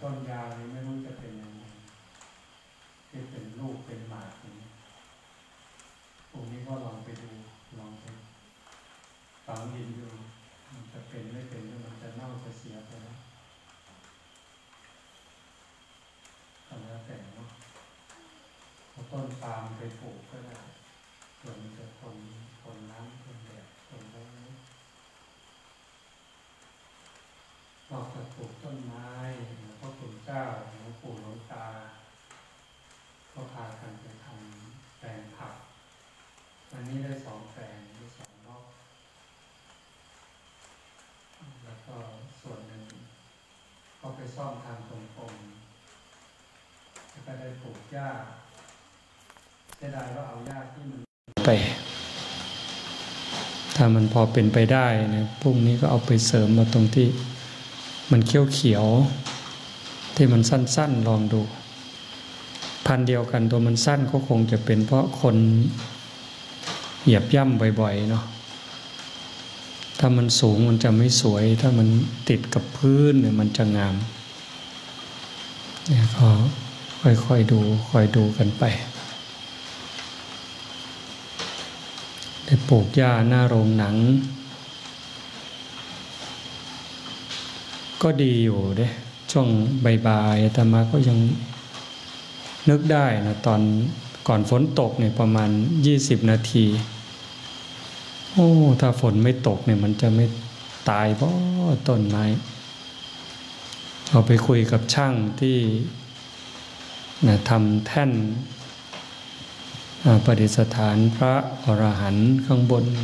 ต้นยางนี้ไม่รู้จะเป็นยังไงที่เป็นลูกเป็นหมากอย่างนี้พวกนี้ก็ลองไปดูลองไปฝังดินดูมันจะเป็นไม่เป็นมันจะเน่าจะเสียไปแล้วแล้วแต่เนาะเอาต้นปาล์มไปปลูกก็ได้ส่วนมันจะทนน้ำทนแดดทนอะไรนี้นอกจากปลูกต้นไม้หลวงพ่อขุนเจ้าหลวงปู่หลวงตาก็พากันไปทำแปลงผักวันนี้ได้2 แปลงได้2 รอบแล้วก็ส่วนหนึ่งก็ไปซ่อมทางตรงๆแล้วก็ได้ปลูกหญ้าเสียดายว่าเอาหญ้าที่มันไปถ้ามันพอเป็นไปได้นะพรุ่งนี้ก็เอาไปเสริมมาตรงที่มันเขียวๆที่มันสั้นๆลองดูพันธุ์เดียวกันตัวมันสั้นก็คงจะเป็นเพราะคนเหยียบย่ำบ่อยๆเนาะถ้ามันสูงมันจะไม่สวยถ้ามันติดกับพื้นเนี่ยมันจะงามเนี่ยก็ค่อยๆดูคอยดูกันไปได้ปลูกหญ้าหน้าโรงหนังก็ดีอยู่เด้ช่วงบ่ายๆอาตมาก็ยังนึกได้นะตอนก่อนฝนตกเนี่ยประมาณ20 นาทีโอ้ถ้าฝนไม่ตกเนี่ยมันจะไม่ตายเพราะต้นไม้เราไปคุยกับช่างที่นะทำแท่นประดิษฐานพระอรหันต์ข้างบน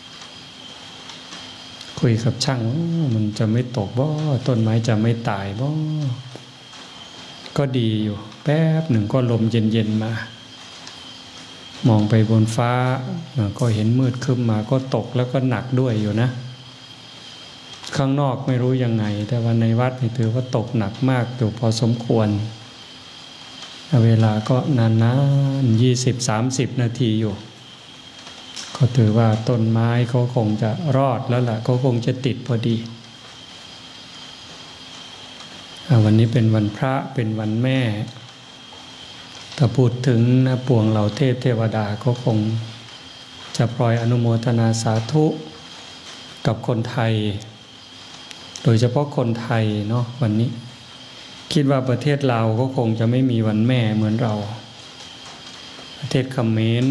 คุยกับช่างมันจะไม่ตกบ่ต้นไม้จะไม่ตายบ่ก็ดีอยู่แป๊บหนึ่งก็ลมเย็นๆมามองไปบนฟ้าก็เห็นมืดครึ้มมาก็ตกแล้วก็หนักด้วยอยู่นะข้างนอกไม่รู้ยังไงแต่ว่าในวัดนี่ถือว่าตกหนักมากอยู่พอสมควรเวลาก็นานๆ20-30 นาทีอยู่ก็ถือว่าต้นไม้เขาคงจะรอดแล้วล่ะเขาคงจะติดพอดีวันนี้เป็นวันพระเป็นวันแม่ถ้าพูดถึงนะปวงเหล่าเทพเทวดาก็คงจะพลอยอนุโมทนาสาธุกับคนไทยโดยเฉพาะคนไทยเนาะวันนี้คิดว่าประเทศลาวก็คงจะไม่มีวันแม่เหมือนเราประเทศเขมร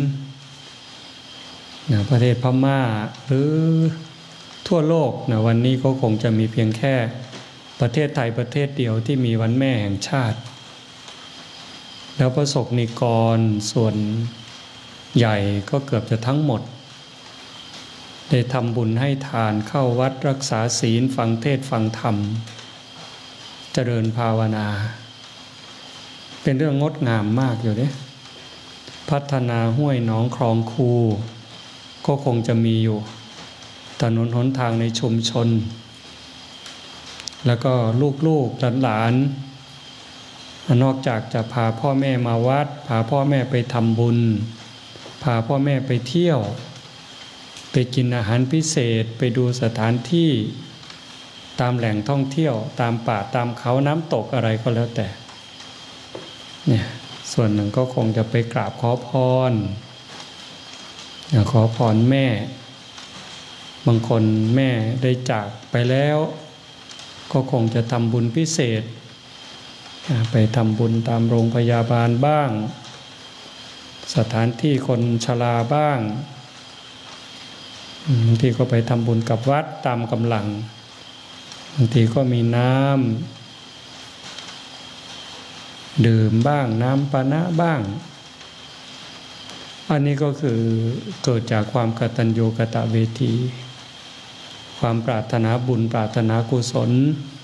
นะประเทศพม่าหรือทั่วโลกนะวันนี้ก็คงจะมีเพียงแค่ประเทศไทยประเทศเดียวที่มีวันแม่แห่งชาติแล้วประสบนิกรส่วนใหญ่ก็เกือบจะทั้งหมดได้ทำบุญให้ทานเข้าวัดรักษาศีลฟังเทศน์ฟังธรรมเจริญภาวนาเป็นเรื่องงดงามมากอยู่เนี่ยพัฒนาห้วยหนองคลองคูก็คงจะมีอยู่ถนนหนทางในชุมชนแล้วก็ลูกๆหลานนอกจากจะพาพ่อแม่มาวัดพาพ่อแม่ไปทำบุญพาพ่อแม่ไปเที่ยวไปกินอาหารพิเศษไปดูสถานที่ตามแหล่งท่องเที่ยวตามป่าตามเขาน้ำตกอะไรก็แล้วแต่เนี่ยส่วนหนึ่งก็คงจะไปกราบขอพรแม่บางคนแม่ได้จากไปแล้วก็คงจะทำบุญพิเศษไปทำบุญตามโรงพยาบาลบ้างสถานที่คนชราบ้างบางทีก็ไปทำบุญกับวัดตามกำลังบางทีก็มีน้ำดื่มบ้างน้ำปานะบ้างอันนี้ก็คือเกิดจากความกตัญญูกตเวทีความปรารถนาบุญปรารถนากุศล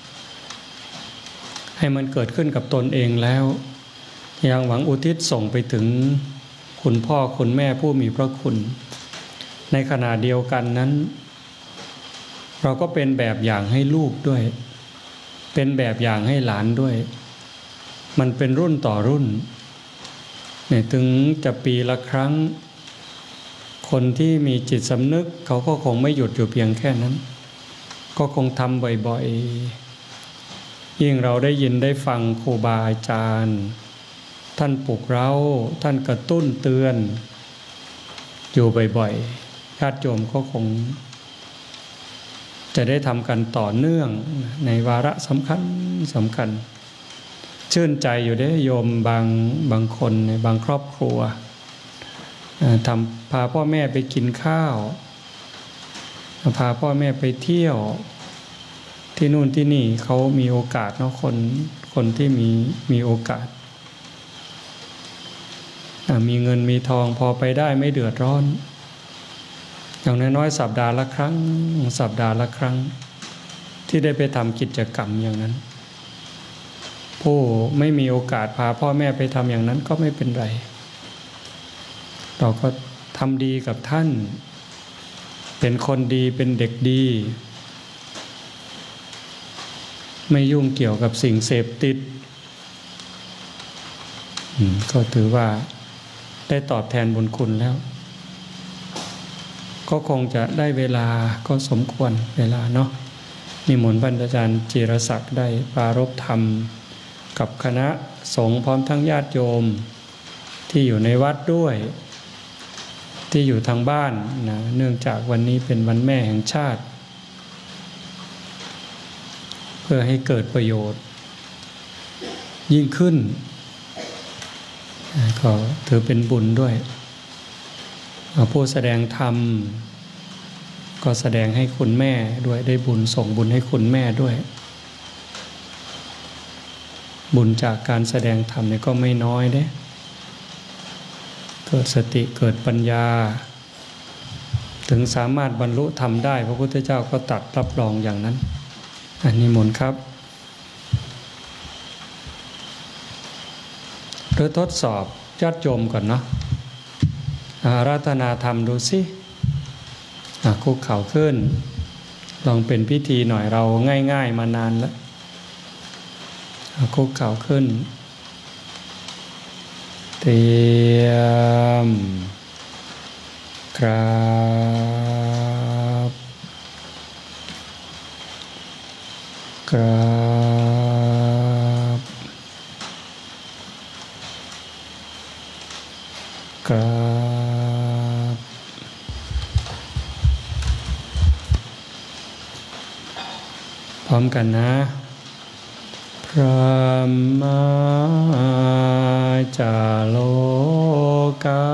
ให้มันเกิดขึ้นกับตนเองแล้วยังหวังอุทิศส่งไปถึงคุณพ่อคุณแม่ผู้มีพระคุณในขณะเดียวกันนั้นเราก็เป็นแบบอย่างให้ลูกด้วยเป็นแบบอย่างให้หลานด้วยมันเป็นรุ่นต่อรุ่นเนี่ยถึงจะปีละครั้งคนที่มีจิตสำนึกเขาก็คงไม่หยุดอยู่เพียงแค่นั้นก็คงทำบ่อยๆยิ่งเราได้ยินได้ฟังครูบาอาจารย์ท่านปลุกเราท่านกระตุ้นเตือนอยู่บ่อยๆญาติโยมก็คงจะได้ทำกันต่อเนื่องในวาระสำคัญชื่นใจอยู่ได้โยมบางคนในบางครอบครัวพาพ่อแม่ไปกินข้าวพาพ่อแม่ไปเที่ยวที่นู่นที่นี่เขามีโอกาสเนาะคนที่มีโอกาสมีเงินมีทองพอไปได้ไม่เดือดร้อนอย่างน้อยๆสัปดาห์ละครั้งที่ได้ไปทำกิจกรรมอย่างนั้นผู้ไม่มีโอกาสพาพ่อแม่ไปทำอย่างนั้นก็ไม่เป็นไรเราก็ทำดีกับท่านเป็นคนดีเป็นเด็กดีไม่ยุ่งเกี่ยวกับสิ่งเสพติดก็ถือว่าได้ตอบแทนบุญคุณแล้วก็คงจะได้เวลาก็สมควรเวลาเนาะนิมนต์ท่านอาจารย์จิรศักดิ์ได้ปรารภธรรมกับคณะสงฆ์พร้อมทั้งญาติโยมที่อยู่ในวัดด้วยที่อยู่ทางบ้านนะเนื่องจากวันนี้เป็นวันแม่แห่งชาติเพื่อให้เกิดประโยชน์ยิ่งขึ้นก็ถือเป็นบุญด้วยผู้แสดงธรรมก็แสดงให้คุณแม่ด้วยได้บุญส่งบุญให้คุณแม่ด้วยบุญจากการแสดงธรรมเนี่ยก็ไม่น้อยเด้เกิดสติเกิดปัญญาถึงสามารถบรรลุธรรมได้พระพุทธเจ้าก็ตรัสรับรองอย่างนั้นอันนี้มนต์ครับหรือทดสอบญาติโยมก่อนเนาะอาราธนาธรรมดูสิคุกเข่าขึ้นลองเป็นพิธีหน่อยเราง่ายๆมานานแล้วคุกเข่าขึ้นเตรียมกราบกราบกราบพร้อมกันนะพระมาจาโลกา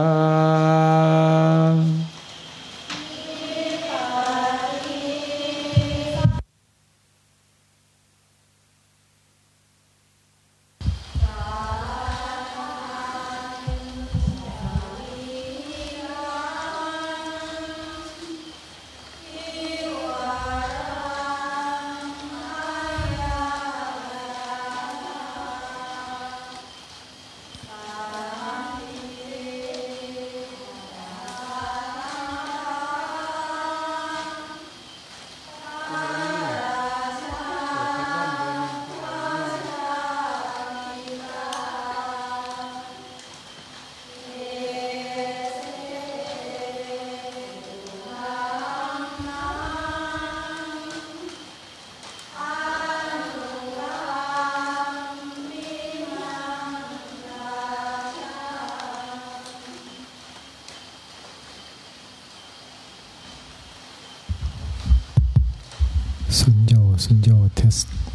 สุญโยเทส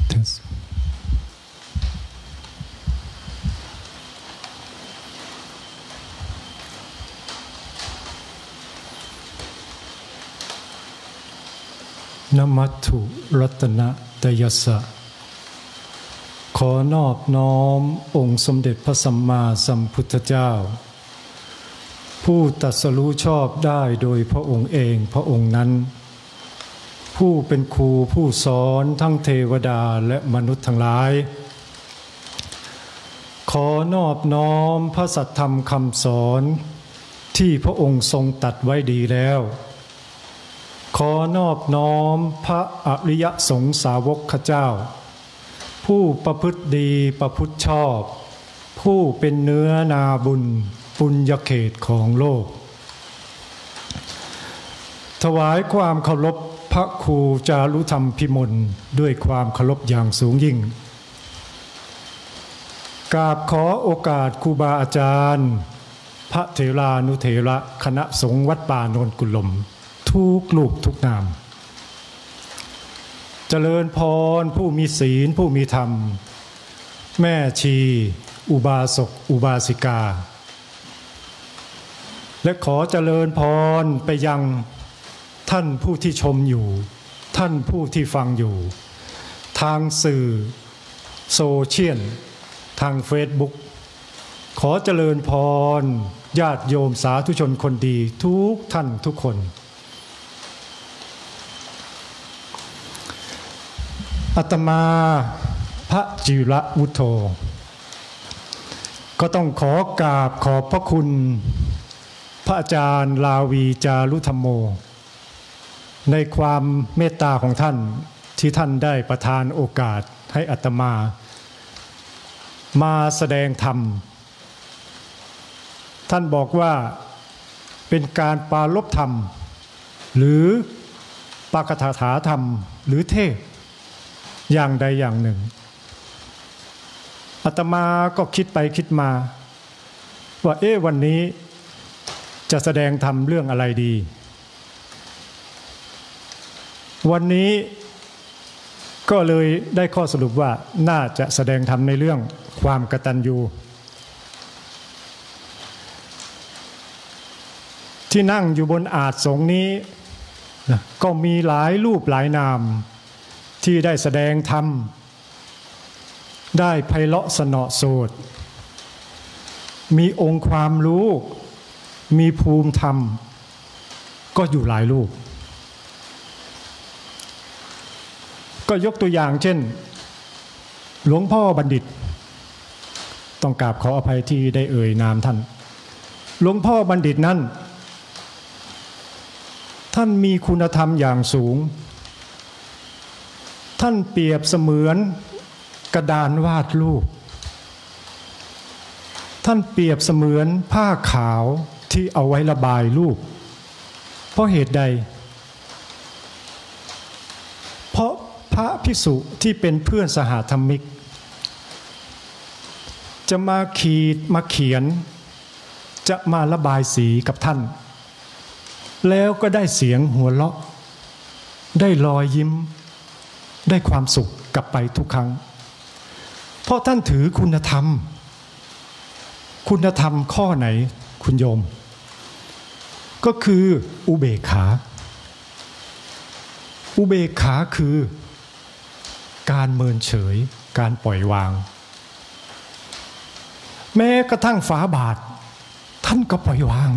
นมัตถุรัตนะตยัสสะขอนอบน้อมองค์สมเด็จพระสัมมาสัมพุทธเจ้าผู้ตรัสรู้ชอบได้โดยพระองค์เองพระองค์นั้นผู้เป็นครูผู้สอนทั้งเทวดาและมนุษย์ทั้งหลายขอนอบน้อมพระสัทธรรมคำสอนที่พระองค์ทรงตรัสไว้ดีแล้วขอนอบน้อมพระอริยสงฆ์สาวกข้าเจ้าผู้ประพฤติดีประพฤติชอบผู้เป็นเนื้อนาบุญปุญญเขตของโลกถวายความเคารพพระครูจารุธรรมพิมลด้วยความเคารพอย่างสูงยิ่งกราบขอโอกาสครูบาอาจารย์พระเถรานุเถระคณะสงฆ์วัดป่าโนนกุลมทุกรูปทุกนามเจริญพรผู้มีศีลผู้มีธรรมแม่ชีอุบาสกอุบาสิกาและขอเจริญพรไปยังท่านผู้ที่ชมอยู่ท่านผู้ที่ฟังอยู่ทางสื่อโซเชียลทางเฟซบุ๊กขอเจริญพรญาติโยมสาธุชนคนดีทุกท่านทุกคนอาตมาพระจิระวุฒโธก็ต้องขอกราบขอบพระคุณพระอาจารย์ลาวีจารุธรรมโมในความเมตตาของท่านที่ท่านได้ประทานโอกาสให้อาตมาแสดงธรรมท่านบอกว่าเป็นการปรารภธรรมหรือปาฐกถาธรรมหรือเทศอย่างใดอย่างหนึ่งอาตมาก็คิดไปคิดมาว่าวันนี้จะแสดงธรรมเรื่องอะไรดีวันนี้ก็เลยได้ข้อสรุปว่าน่าจะแสดงธรรมในเรื่องความกตัญญูที่นั่งอยู่บนอาสงฆ์นี้ก็มีหลายรูปหลายนามที่ได้แสดงธรรมได้ไพเราะสนอโสดมีองค์ความรู้มีภูมิธรรมก็อยู่หลายรูปก็ยกตัวอย่างเช่นหลวงพ่อบัณฑิตต้องกราบขออภัยที่ได้เอ่ยนามท่านหลวงพ่อบัณฑิตนั้นท่านมีคุณธรรมอย่างสูงท่านเปรียบเสมือนกระดานวาดรูปท่านเปรียบเสมือนผ้าขาวที่เอาไว้ระบายรูปเพราะเหตุใดเพราะพระภิกษุที่เป็นเพื่อนสหธรรมิกจะมาขีดมาเขียนจะมาระบายสีกับท่านแล้วก็ได้เสียงหัวเราะได้รอยยิ้มได้ความสุขกลับไปทุกครั้งเพราะท่านถือคุณธรรมข้อไหนคุณโยมก็คืออุเบกขาอุเบกขาคือการเมินเฉยการปล่อยวางแม้กระทั่งฝาบาทท่านก็ปล่อยวาง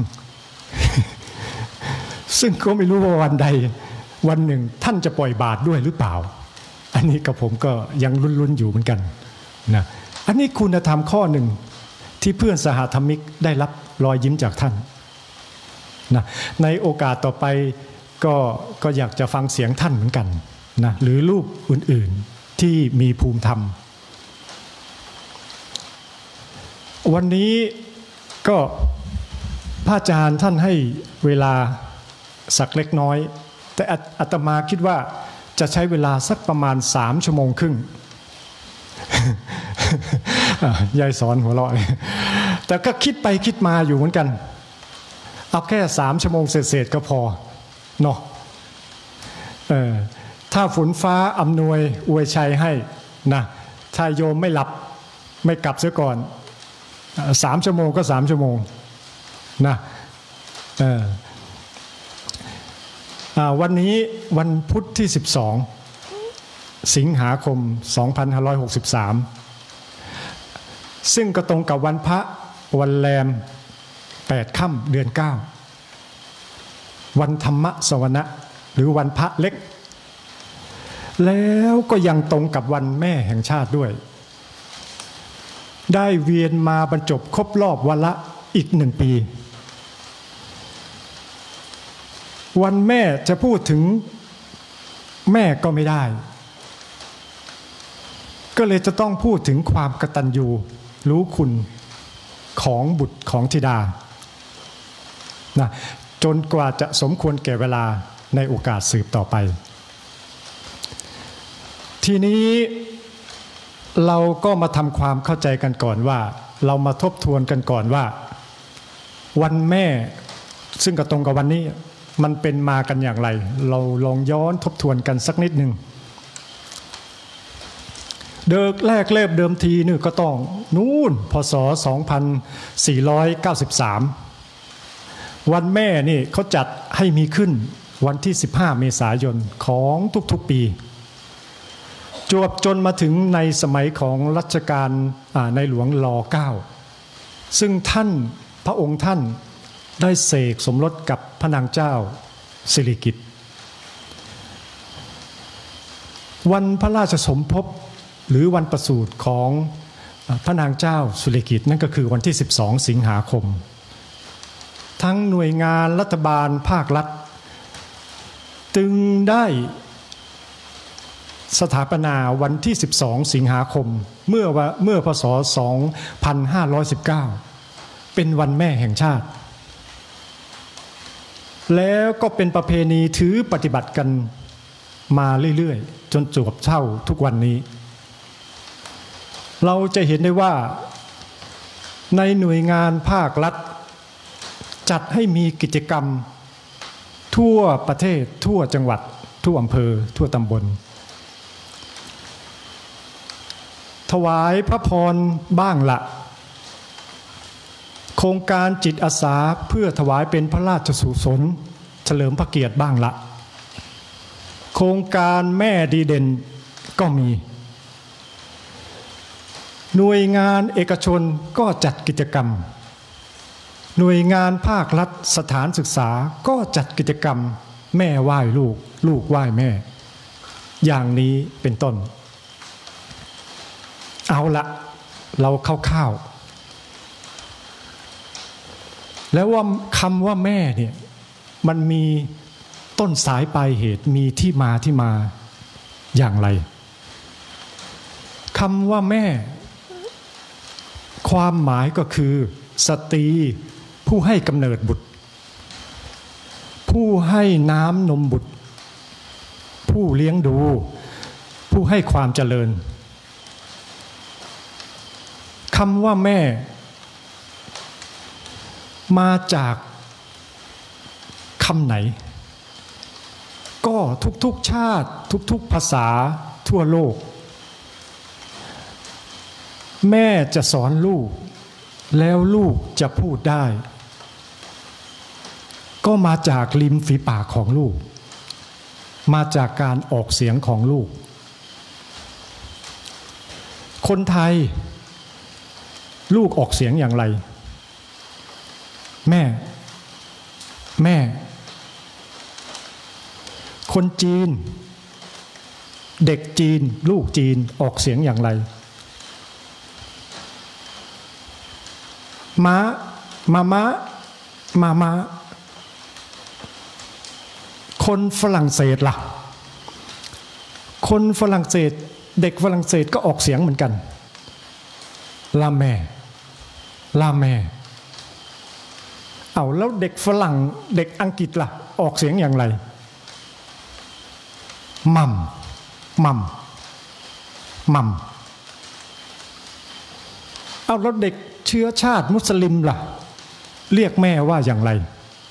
ซึ่งก็ไม่รู้ว่าวันใดวันหนึ่งท่านจะปล่อยบาทด้วยหรือเปล่าอันนี้กับผมก็ยังลุ้นๆอยู่เหมือนกันนะอันนี้คุณธรรมข้อหนึ่งที่เพื่อนสหธรรมิกได้รับรอยยิ้มจากท่านนะในโอกาสต่อไปก็อยากจะฟังเสียงท่านเหมือนกันนะหรือรูปอื่นๆที่มีภูมิธรรมวันนี้ก็พระอาจารย์ท่านให้เวลาสักเล็กน้อยแต่อาตมาคิดว่าจะใช้เวลาสักประมาณ3 ชั่วโมงครึ่ง ยายสอนหัวเราะแต่ก็คิดไปคิดมาอยู่เหมือนกันเอาแค่3 ชั่วโมงเศษๆก็พอเนาะถ้าฝนฟ้าอำนวยอวยชัยให้นะถ้าโยมไม่หลับไม่กลับเสียก่อน3 ชั่วโมงก็3 ชั่วโมงนะวันนี้วันพุธที่12 สิงหาคม 2563ซึ่งก็ตรงกับวันพระวันแรม8 ค่ำเดือน 9วันธรรมสวนะหรือวันพระเล็กแล้วก็ยังตรงกับวันแม่แห่งชาติด้วยได้เวียนมาบรรจบครบรอบวันละอีก1 ปีวันแม่จะพูดถึงแม่ก็ไม่ได้ก็เลยจะต้องพูดถึงความกตัญญูรู้คุณของบุตรของธิดานะจนกว่าจะสมควรแก่เวลาในโอกาสสืบต่อไปทีนี้เราก็มาทำความเข้าใจกันก่อนว่าเรามาทบทวนกันก่อนว่าวันแม่ซึ่งก็ตรงกับวันนี้มันเป็นมากันอย่างไร เราลองย้อนทบทวนกันสักนิดหนึ่งแรกเดิมทีนี่ก็ต้องนู่นพศ 2493 วันแม่นี่เขาจัดให้มีขึ้นวันที่ 15 เมษายนของทุกๆปีจวบจนมาถึงในสมัยของรัชกาลในหลวงร.9 ซึ่งพระองค์ท่านได้เสกสมรสกับพระนางเจ้าสิริกิติ์วันพระราชสมภพหรือวันประสูติของพระนางเจ้าสิริกิติ์นั่นก็คือวันที่ 12 สิงหาคมทั้งหน่วยงานรัฐบาลภาครัฐจึงได้สถาปนาวันที่ 12 สิงหาคมเมื่อพศ 2519 เป็นวันแม่แห่งชาติแล้วก็เป็นประเพณีถือปฏิบัติกันมาเรื่อยๆจนจวบเท่าทุกวันนี้เราจะเห็นได้ว่าในหน่วยงานภาครัฐจัดให้มีกิจกรรมทั่วประเทศทั่วจังหวัดทั่วอำเภอทั่วตำบลถวายพระพรบ้างละโครงการจิตอาสาเพื่อถวายเป็นพระราชกุศลเฉลิมพระเกียรติบ้างละโครงการแม่ดีเด่นก็มีหน่วยงานเอกชนก็จัดกิจกรรมหน่วยงานภาครัฐสถานศึกษาก็จัดกิจกรรมแม่ไหว้ลูกลูกไหว้แม่อย่างนี้เป็นต้นเอาละเราเข้าแล้วว่าคำว่าแม่เนี่ยมันมีต้นสายปลายเหตุมีที่มาอย่างไรคำว่าแม่ความหมายก็คือสตรีผู้ให้กำเนิดบุตรผู้ให้น้ำนมบุตรผู้เลี้ยงดูผู้ให้ความเจริญคำว่าแม่มาจากคำไหนก็ทุกชาติทุกภาษาทั่วโลกแม่จะสอนลูกแล้วลูกจะพูดได้ก็มาจากริมฝีปากของลูกมาจากการออกเสียงของลูกคนไทยลูกออกเสียงอย่างไรแม่คนจีนเด็กจีนลูกจีนออกเสียงอย่างไรมาคนฝรั่งเศสล่ะคนฝรั่งเศสเด็กฝรั่งเศสก็ออกเสียงเหมือนกันลาแม่เอาแล้วเด็กฝรั่งเด็กอังกฤษล่ะออกเสียงอย่างไรมัมเอาแล้วเด็กเชื้อชาติมุสลิมล่ะเรียกแม่ว่าอย่างไร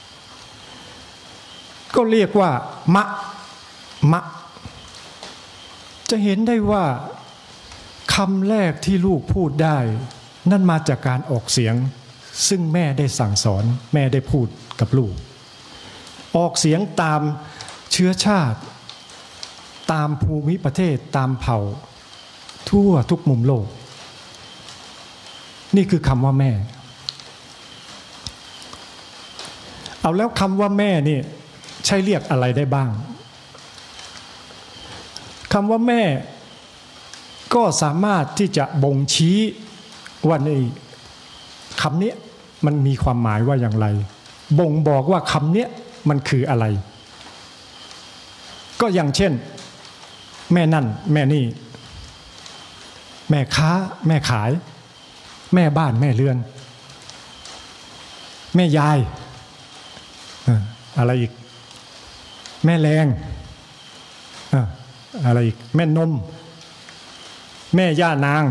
ก็เรียกว่ามะจะเห็นได้ว่าคำแรกที่ลูกพูดได้นั่นมาจากการออกเสียงซึ่งแม่ได้สั่งสอนแม่ได้พูดกับลูกออกเสียงตามเชื้อชาติตามภูมิประเทศตามเผ่าทั่วทุกมุมโลกนี่คือคำว่าแม่เอาแล้วคำว่าแม่นี่ใช้เรียกอะไรได้บ้างคำว่าแม่ก็สามารถที่จะบ่งชี้ว่าในคำนี้มันมีความหมายว่าอย่างไรบ่งบอกว่าคำนี้มันคืออะไรก็อย่างเช่นแม่นั่นแม่นี่แม่ค้าแม่ขายแม่บ้านแม่เรือนแม่ยายอะไรอีกแม่แรงอะไรอีกแม่นมแม่ย่านาง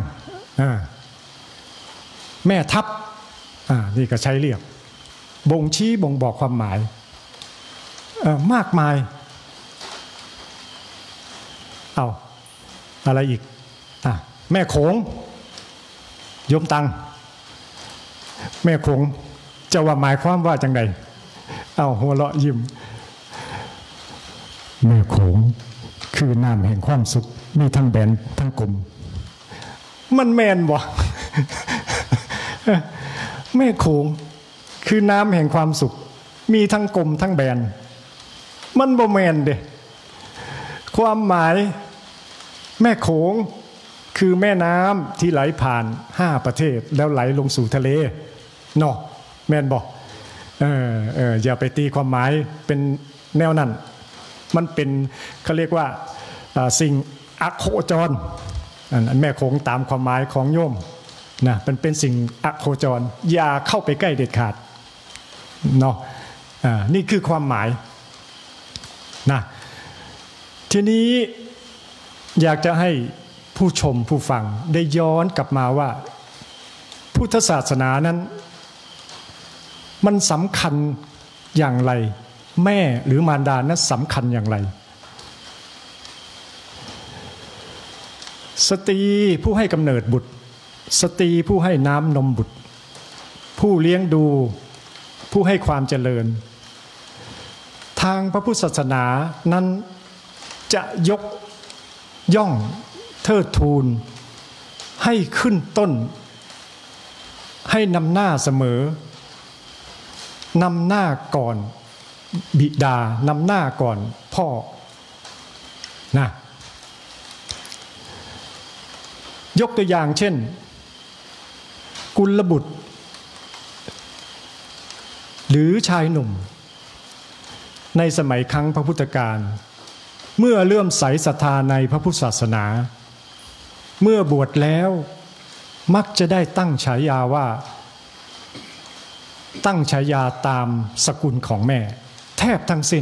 แม่ทัพนี่ก็ใช้เรียกบ่งชี้บ่งบอกความหมายมากมายเอาอะไรอีกแม่โขงโยมตังแม่โขงจะว่าหมายความว่าจังใดเอาหัวเราะยิ้มแม่โขงคือน้ำแห่งความสุขมีทั้งแบนทั้งกลมมันแมนบ่ แม่โขงคือน้ำแห่งความสุขมีทั้งกลมทั้งแบนมันบ่แมนเด้ความหมายแม่โขงคือแม่น้ำที่ไหลผ่าน5ประเทศแล้วไหลลงสู่ทะเลเนาะแม่นบอกอย่าไปตีความหมายเป็นแนวนั้นมันเป็นเขาเรียกว่าสิ่งอโคจรอันแม่โขงตามความหมายของโยมนะเป็นสิ่งอโคจรอย่าเข้าไปใกล้เด็ดขาดเนาะนี่คือความหมายนะทีนี้อยากจะให้ผู้ชมผู้ฟังได้ย้อนกลับมาว่าพุทธศาสนานั้นมันสำคัญอย่างไรแม่หรือมารดานั้นสำคัญอย่างไรสตรีผู้ให้กำเนิดบุตรสตรีผู้ให้น้ำนมบุตรผู้เลี้ยงดูผู้ให้ความเจริญทางพระพุทธศาสนานั้นจะยกย่องเทิดทูนให้ขึ้นต้นให้นำหน้าเสมอนำหน้าก่อนบิดานำหน้าก่อนพ่อนะยกตัวอย่างเช่นกุลบุตรหรือชายหนุ่มในสมัยครั้งพระพุทธกาลเมื่อเลื่อมใสศรัทธาในพระพุทธศาสนาเมื่อบวชแล้วมักจะได้ตั้งฉายาว่าตั้งฉายาตามสกุลของแม่แทบทั้งสิ้น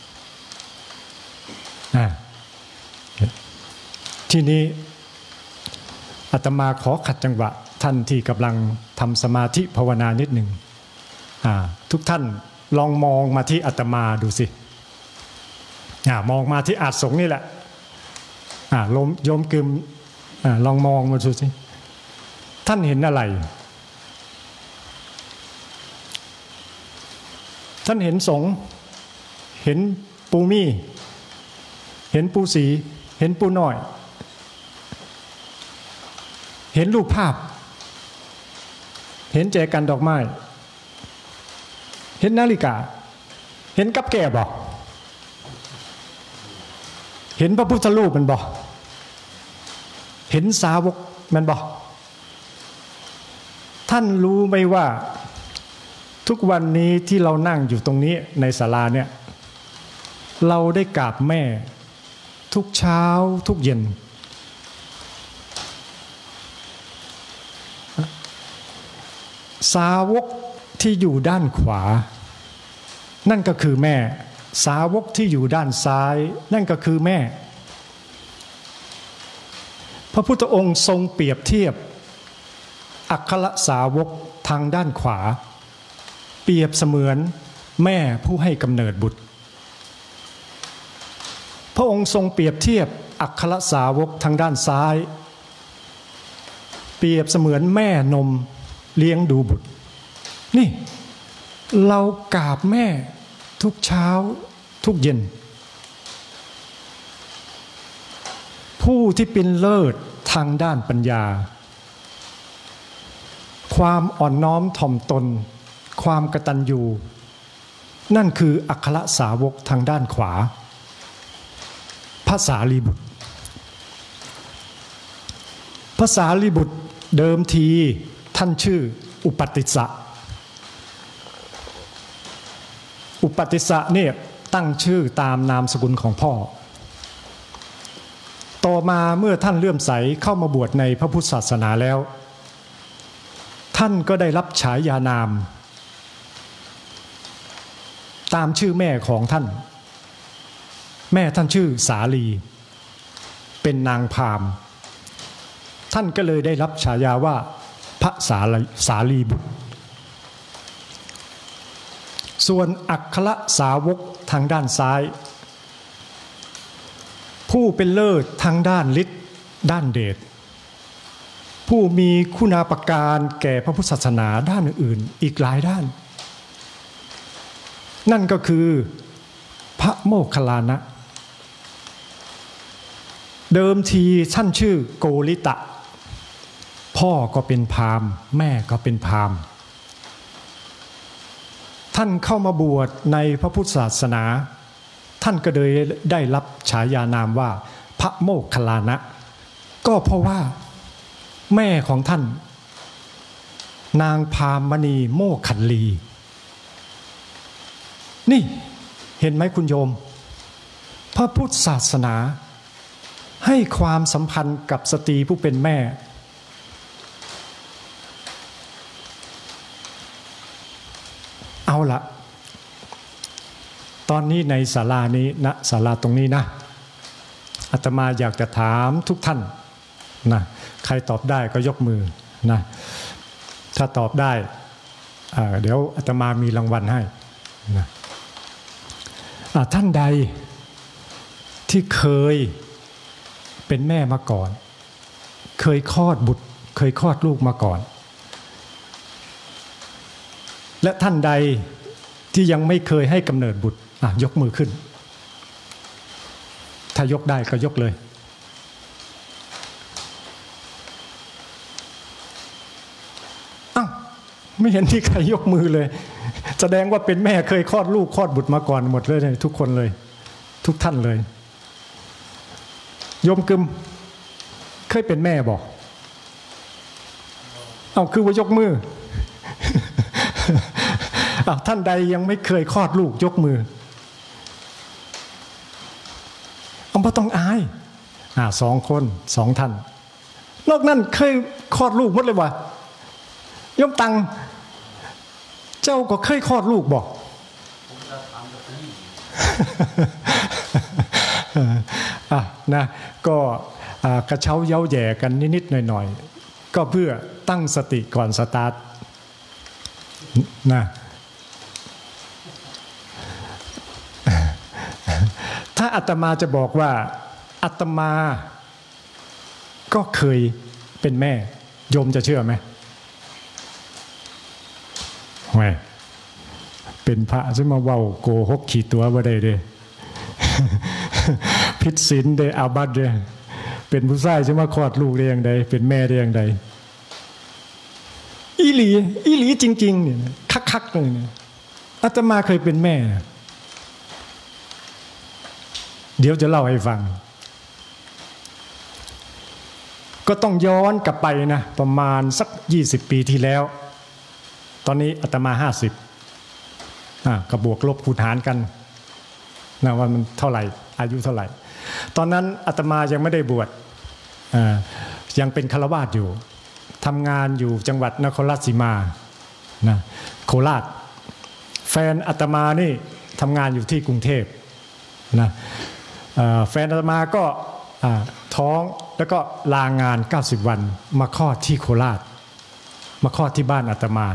ทีนี้อาตมาขอขัดจังหวะท่านที่กำลังทำสมาธิภาวนานิดหนึ่งทุกท่านลองมองมาที่อาตมาดูสิมองมาที่อาสงนี่แหละโยมกึมลองมองมาดูสิท่านเห็นอะไรท่านเห็นสงฆ์เห็นปูมี่เห็นปูสีเห็นปูน้อยเห็นรูปภาพเห็นแจกันดอกไม้เห็นนาฬิกาเห็นกับแก่บ่เห็นพระพุทธรูปมันบ่เห็นสาวกมันบ่ท่านรู้ไหมว่าทุกวันนี้ที่เรานั่งอยู่ตรงนี้ในศาลาเนี่ยเราได้กราบแม่ทุกเช้าทุกเย็นสาวกที่อยู่ด้านขวานั่นก็คือแม่สาวกที่อยู่ด้านซ้ายนั่นก็คือแม่พระพุทธองค์ทรงเปรียบเทียบอัครสาวกทางด้านขวาเปรียบเสมือนแม่ผู้ให้กำเนิดบุตรพระองค์ทรงเปรียบเทียบอัครสาวกทางด้านซ้ายเปรียบเสมือนแม่นมเลี้ยงดูบุตรนี่เรากราบแม่ทุกเช้าทุกเย็นผู้ที่เป็นเลิศทางด้านปัญญาความอ่อนน้อมถ่อมตนความกตัญญูนั่นคืออัครสาวกทางด้านขวาพระสารีบุตรพระสารีบุตรเดิมทีท่านชื่ออุปติสสะอุปติสสะเนี่ยตั้งชื่อตามนามสกุลของพ่อต่อมาเมื่อท่านเลื่อมใสเข้ามาบวชในพระพุทธศาสนาแล้วท่านก็ได้รับฉายานามตามชื่อแม่ของท่านแม่ท่านชื่อสาลีเป็นนางพราหมณ์ท่านก็เลยได้รับฉายาว่าพระสารีบุตรส่วนอัครสาวกทางด้านซ้ายผู้เป็นเลิศทางด้านฤทธิ์ด้านเดชผู้มีคุณาภการแก่พระพุทธศาสนาด้านอื่นอีกหลายด้านนั่นก็คือพระโมคคัลลานะเดิมทีท่านชื่อโกริตะพ่อก็เป็นพราหมณ์แม่ก็เป็นพราหมณ์ท่านเข้ามาบวชในพระพุทธศาสนาท่านก็เลยได้รับฉายานามว่าพระโมคคัลลานะก็เพราะว่าแม่ของท่านนางพามณีโมคคัลลีนี่เห็นไหมคุณโยมพระพุทธศาสนาให้ความสัมพันธ์กับสตรีผู้เป็นแม่เอาละตอนนี้ในศาลานี้นะศาลาตรงนี้นะอาตมาอยากจะถามทุกท่านนะใครตอบได้ก็ยกมือนะถ้าตอบได้เดี๋ยวอาตมามีรางวัลให้นะท่านใดที่เคยเป็นแม่มาก่อนเคยคลอดบุตรเคยคลอดลูกมาก่อนและท่านใดที่ยังไม่เคยให้กำเนิดบุตรยกมือขึ้นถ้ายกได้ก็ยกเลยไม่เห็นที่ใครยกมือเลยแสดงว่าเป็นแม่เคยคลอดลูกคลอดบุตรมาก่อนหมดเลยทุกคนเลยทุกท่านเลยโยมกึมเคยเป็นแม่บอกคือว่ายกมือท่านใดยังไม่เคยคลอดลูกยกมือไม่ต้องอาย2 คน2 ท่านนอกนั้นเคยคลอดลูกหมดเลยวะยมตังเจ้าก็เคยคลอดลูกบอกนะก็กระเช้าเย้าแย่กันนิดๆหน่อยๆก็เพื่อตั้งสติก่อนสตาร์ทนะถ้าอาตมาจะบอกว่าอาตมาก็เคยเป็นแม่โยมจะเชื่อไหมไม่เป็นพระจะมาเว้าโกหกขี่ตัวบ่ได้เด้ผิดศีลได้อาบัติเด้เป็นผู้ชายจะมาคลอดลูกได้อย่างใดเป็นแม่ได้อย่างใดอีหลีจริงๆเนี่ยคักๆเลยเนี่ยอาตมาเคยเป็นแม่เดี๋ยวจะเล่าให้ฟังก็ต้องย้อนกลับไปนะประมาณสัก20 ปีที่แล้วตอนนี้อาตมา50ก็บวกลบคูณหารกันนะว่ามันเท่าไหร่อายุเท่าไหร่ตอนนั้นอาตมายังไม่ได้บวชยังเป็นฆราวาสอยู่ทำงานอยู่จังหวัดนครราชสีมานะโคราชแฟนอาตมานี่ทำงานอยู่ที่กรุงเทพนะแฟนอาตมาก็ท้องแล้วก็ลางาน90 วันมาคลอดที่โคราชมาคลอดที่บ้านอาตมา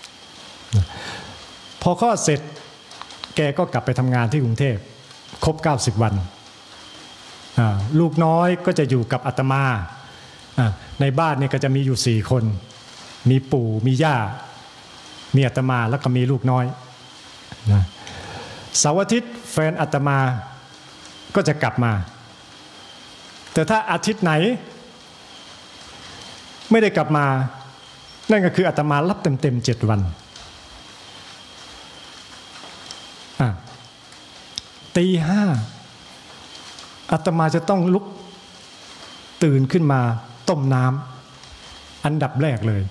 พอคลอดเสร็จแกก็กลับไปทำงานที่กรุงเทพครบ90 วันลูกน้อยก็จะอยู่กับอาตมาในบ้านนี่ก็จะมีอยู่4 คนมีปู่มีย่ามีอาตมาแล้วก็มีลูกน้อยเสาร์อาทิตย์แฟนอาตมาก็จะกลับมาแต่ถ้าอาทิตย์ไหนไม่ได้กลับมานั่นก็คืออาตมารับเต็ม7 วันตี 5อาตมาจะต้องลุกตื่นขึ้นมาต้มน้ำอันดับแรกเลย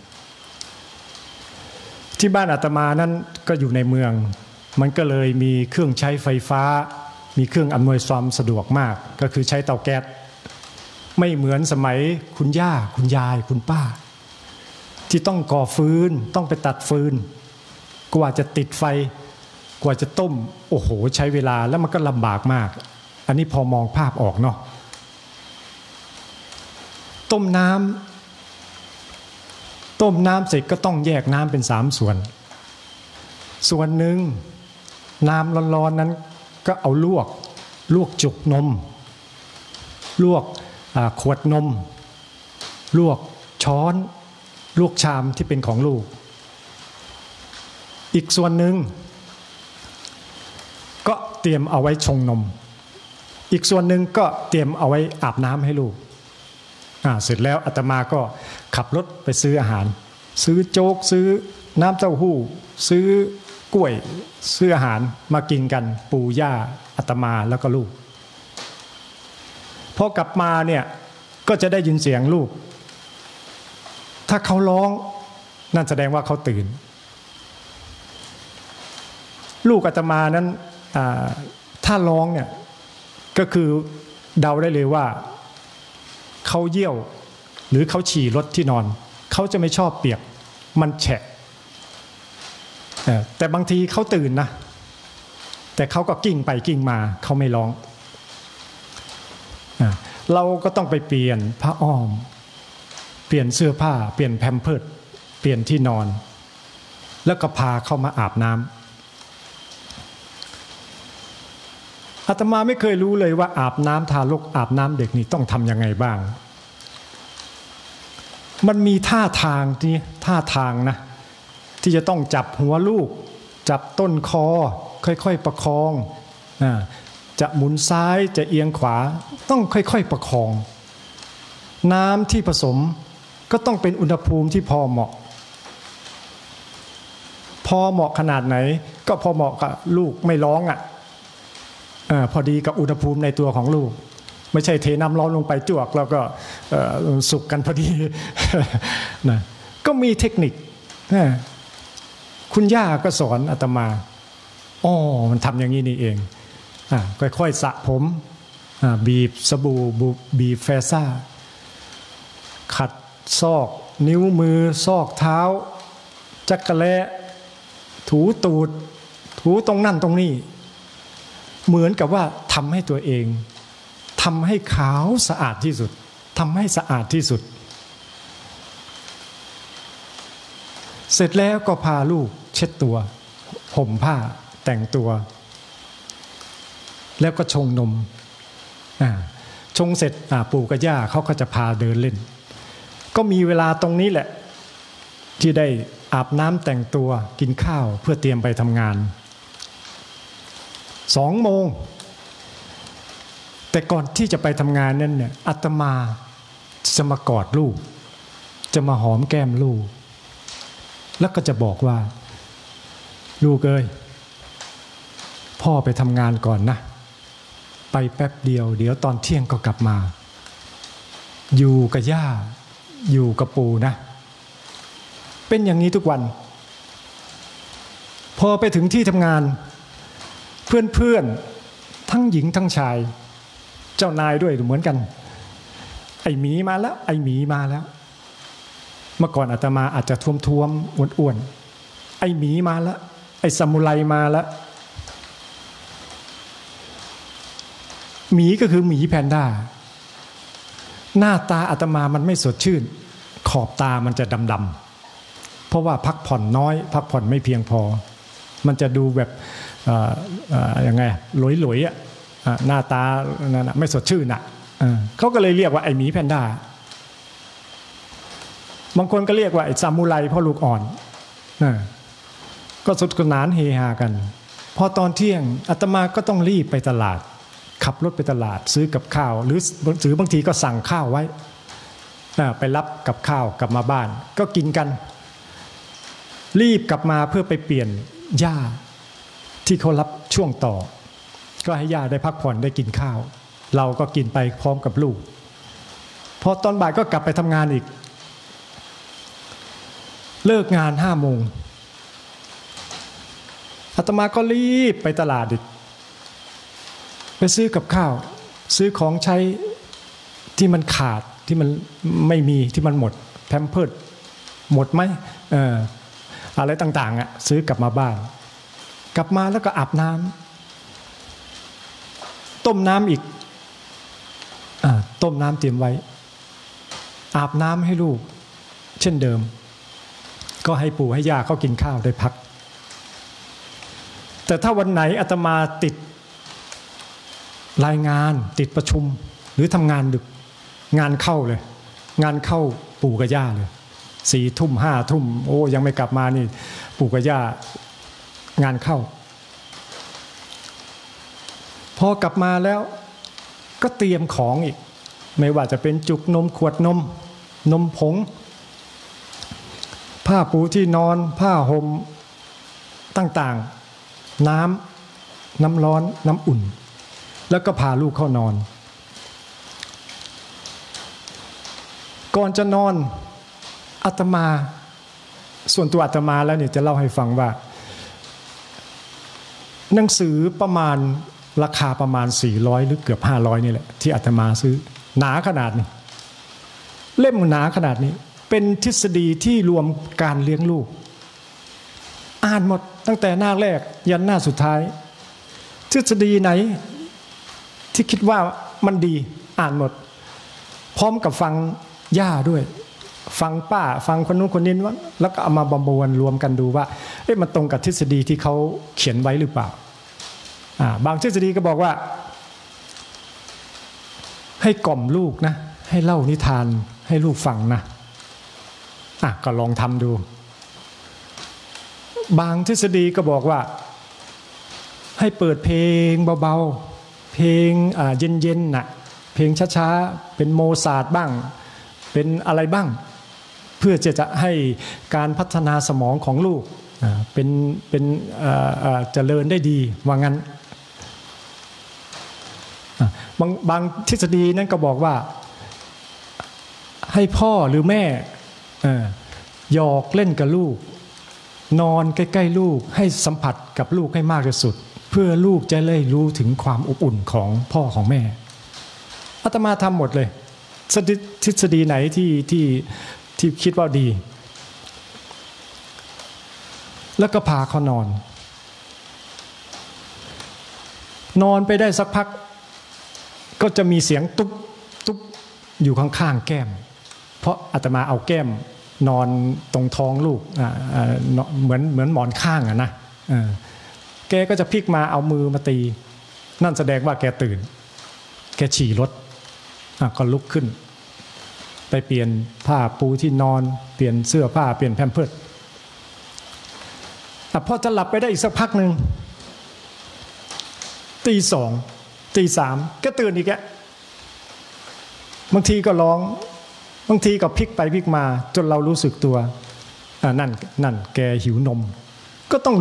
ที่บ้านอาตมานั้นก็อยู่ในเมืองมันก็เลยมีเครื่องใช้ไฟฟ้ามีเครื่องอำนวยความสะดวกมากก็คือใช้เตาแก๊สไม่เหมือนสมัยคุณย่าคุณยายคุณป้าที่ต้องก่อฟืนต้องไปตัดฟืนกว่าจะติดไฟกว่าจะต้มโอ้โหใช้เวลาแล้วมันก็ลำบากมากอันนี้พอมองภาพออกเนาะต้มน้ต้มน้ำเสร็จก็ต้องแยกน้ำเป็น3 ส่วนส่วนหนึ่งน้ำร้อนๆนั้นก็เอาลวกจุกนมลวกขวดนมลวกช้อนลวกชามที่เป็นของลูกอีกส่วนหนึ่งก็เตรียมเอาไว้ชงนมอีกส่วนหนึ่งก็เตรียมเอาไว้อาบน้ำให้ลูกเสร็จแล้วอาตมาก็ขับรถไปซื้ออาหารซื้อโจ๊กซื้อน้ำเต้าหู้ซื้อกล้วยซื้ออาหารมากินกันปู่ย่าอาตมาแล้วก็ลูกพอกลับมาเนี่ยก็จะได้ยินเสียงลูกถ้าเขาร้องนั่นแสดงว่าเขาตื่นลูกอาตมานั้นถ้าร้องเนี่ยก็คือเดาได้เลยว่าเขาเยี่ยวหรือเขาฉี่รถที่นอนเขาจะไม่ชอบเปียกมันแฉะแต่บางทีเขาตื่นนะแต่เขาก็กิ้งไปกิ้งมาเขาไม่ร้องเราก็ต้องไปเปลี่ยนผ้าอ้อมเปลี่ยนเสื้อผ้าเปลี่ยนแพมเพิร์สเปลี่ยนที่นอนแล้วก็พาเข้ามาอาบน้ำอาตมาไม่เคยรู้เลยว่าอาบน้ำทารกอาบน้ำเด็กนี่ต้องทำยังไงบ้างมันมีท่าทางนะที่จะต้องจับหัวลูกจับต้นคอค่อยๆประคองจะหมุนซ้ายจะเอียงขวาต้องค่อยๆประคองน้ำที่ผสมก็ต้องเป็นอุณหภูมิที่พอเหมาะขนาดไหนก็พอเหมาะกับลูกไม่ร้องพอดีกับอุณหภูมิในตัวของลูกไม่ใช่เทน้ำร้อนลงไปจวกแล้วก็สุกกันพอดีนะก็มีเทคนิคคุณย่าก็สอนอาตมามันทำอย่างนี้นี่เองค่อยๆสระผมบีบสบู่บีบแฟซ่าขัดซอกนิ้วมือซอกเท้าจักระแลถูตูดถูตรงนั่นตรงนี้เหมือนกับว่าทำให้ตัวเองทำให้ขาวสะอาดที่สุดทำให้สะอาดที่สุดเสร็จแล้วก็พาลูกเช็ดตัวห่มผ้าแต่งตัวแล้วก็ชงนมชงเสร็จปู่กับย่าเขาก็จะพาเดินเล่นก็มีเวลาตรงนี้แหละที่ได้อาบน้ำแต่งตัวกินข้าวเพื่อเตรียมไปทำงาน2 โมงแต่ก่อนที่จะไปทำงานนั้นเนี่ยอาตมาจะมากอดลูกจะมาหอมแก้มลูกแล้วก็จะบอกว่าลูกเอ้ยพ่อไปทำงานก่อนนะไปแป๊บเดียวเดี๋ยวตอนเที่ยงก็กลับมาอยู่กับย่าอยู่กับปู่นะเป็นอย่างนี้ทุกวันพอไปถึงที่ทำงานเพื่อนๆทั้งหญิงทั้งชายเจ้านายด้วยเหมือนกันไอ้หมีมาแล้วไอ้หมีมาแล้วเมื่อก่อนอาตมาอาจจะท้วมๆอ้วนๆไอ้หมีมาแล้วไอ้ซามูไรมาแล้วหมีก็คือหมีแพนด้าหน้าตาอาตมามันไม่สดชื่นขอบตามันจะดำๆเพราะว่าพักผ่อนน้อยพักผ่อนไม่เพียงพอมันจะดูแบบยังไงหลอยๆหน้าตาไม่สดชื่นเขาก็เลยเรียกว่าไอ้หมีแพนด้าบางคนก็เรียกว่าไอ้ซามูไรพ่อลูกอ่อนก็สนุกสนานเฮฮากันพอตอนเที่ยงอาตมาก็ต้องรีบไปตลาดขับรถไปตลาดซื้อกับข้าวหรือบางทีก็สั่งข้าวไว้ไปรับกับข้าวกลับมาบ้านก็กินกันรีบกลับมาเพื่อไปเปลี่ยนย่าที่เขารับช่วงต่อก็ให้ย่าได้พักผ่อนได้กินข้าวเราก็กินไปพร้อมกับลูกพอตอนบ่ายก็กลับไปทำงานอีกเลิกงาน5 โมงอาตมาก็รีบไปตลาดอีกไปซื้อกับข้าวซื้อของใช้ที่มันขาดที่มันไม่มีที่มันหมดแพมเพิร์สหมดไหมอะไรต่างๆซื้อกลับมาบ้านกลับมาแล้วก็อาบน้ำต้มน้ำอีกต้มน้ำเตรียมไว้อาบน้ำให้ลูกเช่นเดิมก็ให้ปู่ให้ย่าเขากินข้าวได้พักแต่ถ้าวันไหนอาตมาติดรายงานติดประชุมหรือทำงานดึกงานเข้าเลยงานเข้าปู่กับย่าเลย4 ทุ่ม5 ทุ่มโอ้ยังไม่กลับมานี่ปู่กับย่างานเข้าพอกลับมาแล้วก็เตรียมของอีกไม่ว่าจะเป็นจุกนมขวดนมนมผงผ้าปูที่นอนผ้าห่มต่างๆน้ำร้อนน้ำอุ่นแล้วก็พาลูกเข้านอนก่อนจะนอนอาตมาส่วนตัวอาตมาแล้วเนี่ยจะเล่าให้ฟังว่าหนังสือประมาณราคาประมาณ400หรือเกือบ500นี่แหละที่อาตมาซื้อหนาขนาดนี้เล่มหนาขนาดนี้เป็นทฤษฎีที่รวมการเลี้ยงลูกอ่านหมดตั้งแต่หน้าแรกยันหน้าสุดท้ายทฤษฎีไหนที่คิดว่ามันดีอ่านหมดพร้อมกับฟังย่าด้วยฟังป้าฟังคนนู้นคนนี้ว่าแล้วก็เอามาประมวลรวมกันดูว่ามันตรงกับทฤษฎีที่เขาเขียนไว้หรือเปล่าบางทฤษฎีก็บอกว่าให้กล่อมลูกนะให้เล่านิทานให้ลูกฟังนะก็ลองทำดูบางทฤษฎีก็บอกว่าให้เปิดเพลงเบาๆเพลงเย็นๆน่ะเพลงช้าๆเป็นโมซาร์ทบ้างเป็นอะไรบ้างเพื่อจะให้การพัฒนาสมองของลูกเป็นเจริญได้ดีว่างั้นบางทฤษฎีนั้นก็บอกว่าให้พ่อหรือแม่หยอกเล่นกับลูกนอนใกล้ๆลูกให้สัมผัสกับลูกให้มากที่สุดเพื่อลูกจะได้รู้ถึงความอบอุ่นของพ่อของแม่อาตมาทำหมดเลยทฤษฎีไหนที่คิดว่าดีแล้วก็พาเขานอนไปได้สักพักก็จะมีเสียงตุ๊บตุ๊บอยู่ข้างๆแก้มเพราะอาตมาเอาแก้มนอนตรงท้องลูกเหมือนหมอนข้างนะแกก็จะพลิกมาเอามือมาตีนั่นแสดงว่าแกตื่นแกฉี่รถก็ลุกขึ้นไปเปลี่ยนผ้าปูที่นอนเปลี่ยนเสื้อผ้าเปลี่ยนแพมเพิร์สพอจะหลับไปได้อีกสักพักหนึ่งตี 2 ตี 3ก็ตื่นอีกแกบางทีก็ร้องบางทีก็พลิกไปพลิกมาจนเรารู้สึกตัวนั่นแกหิวนมก็ต้อง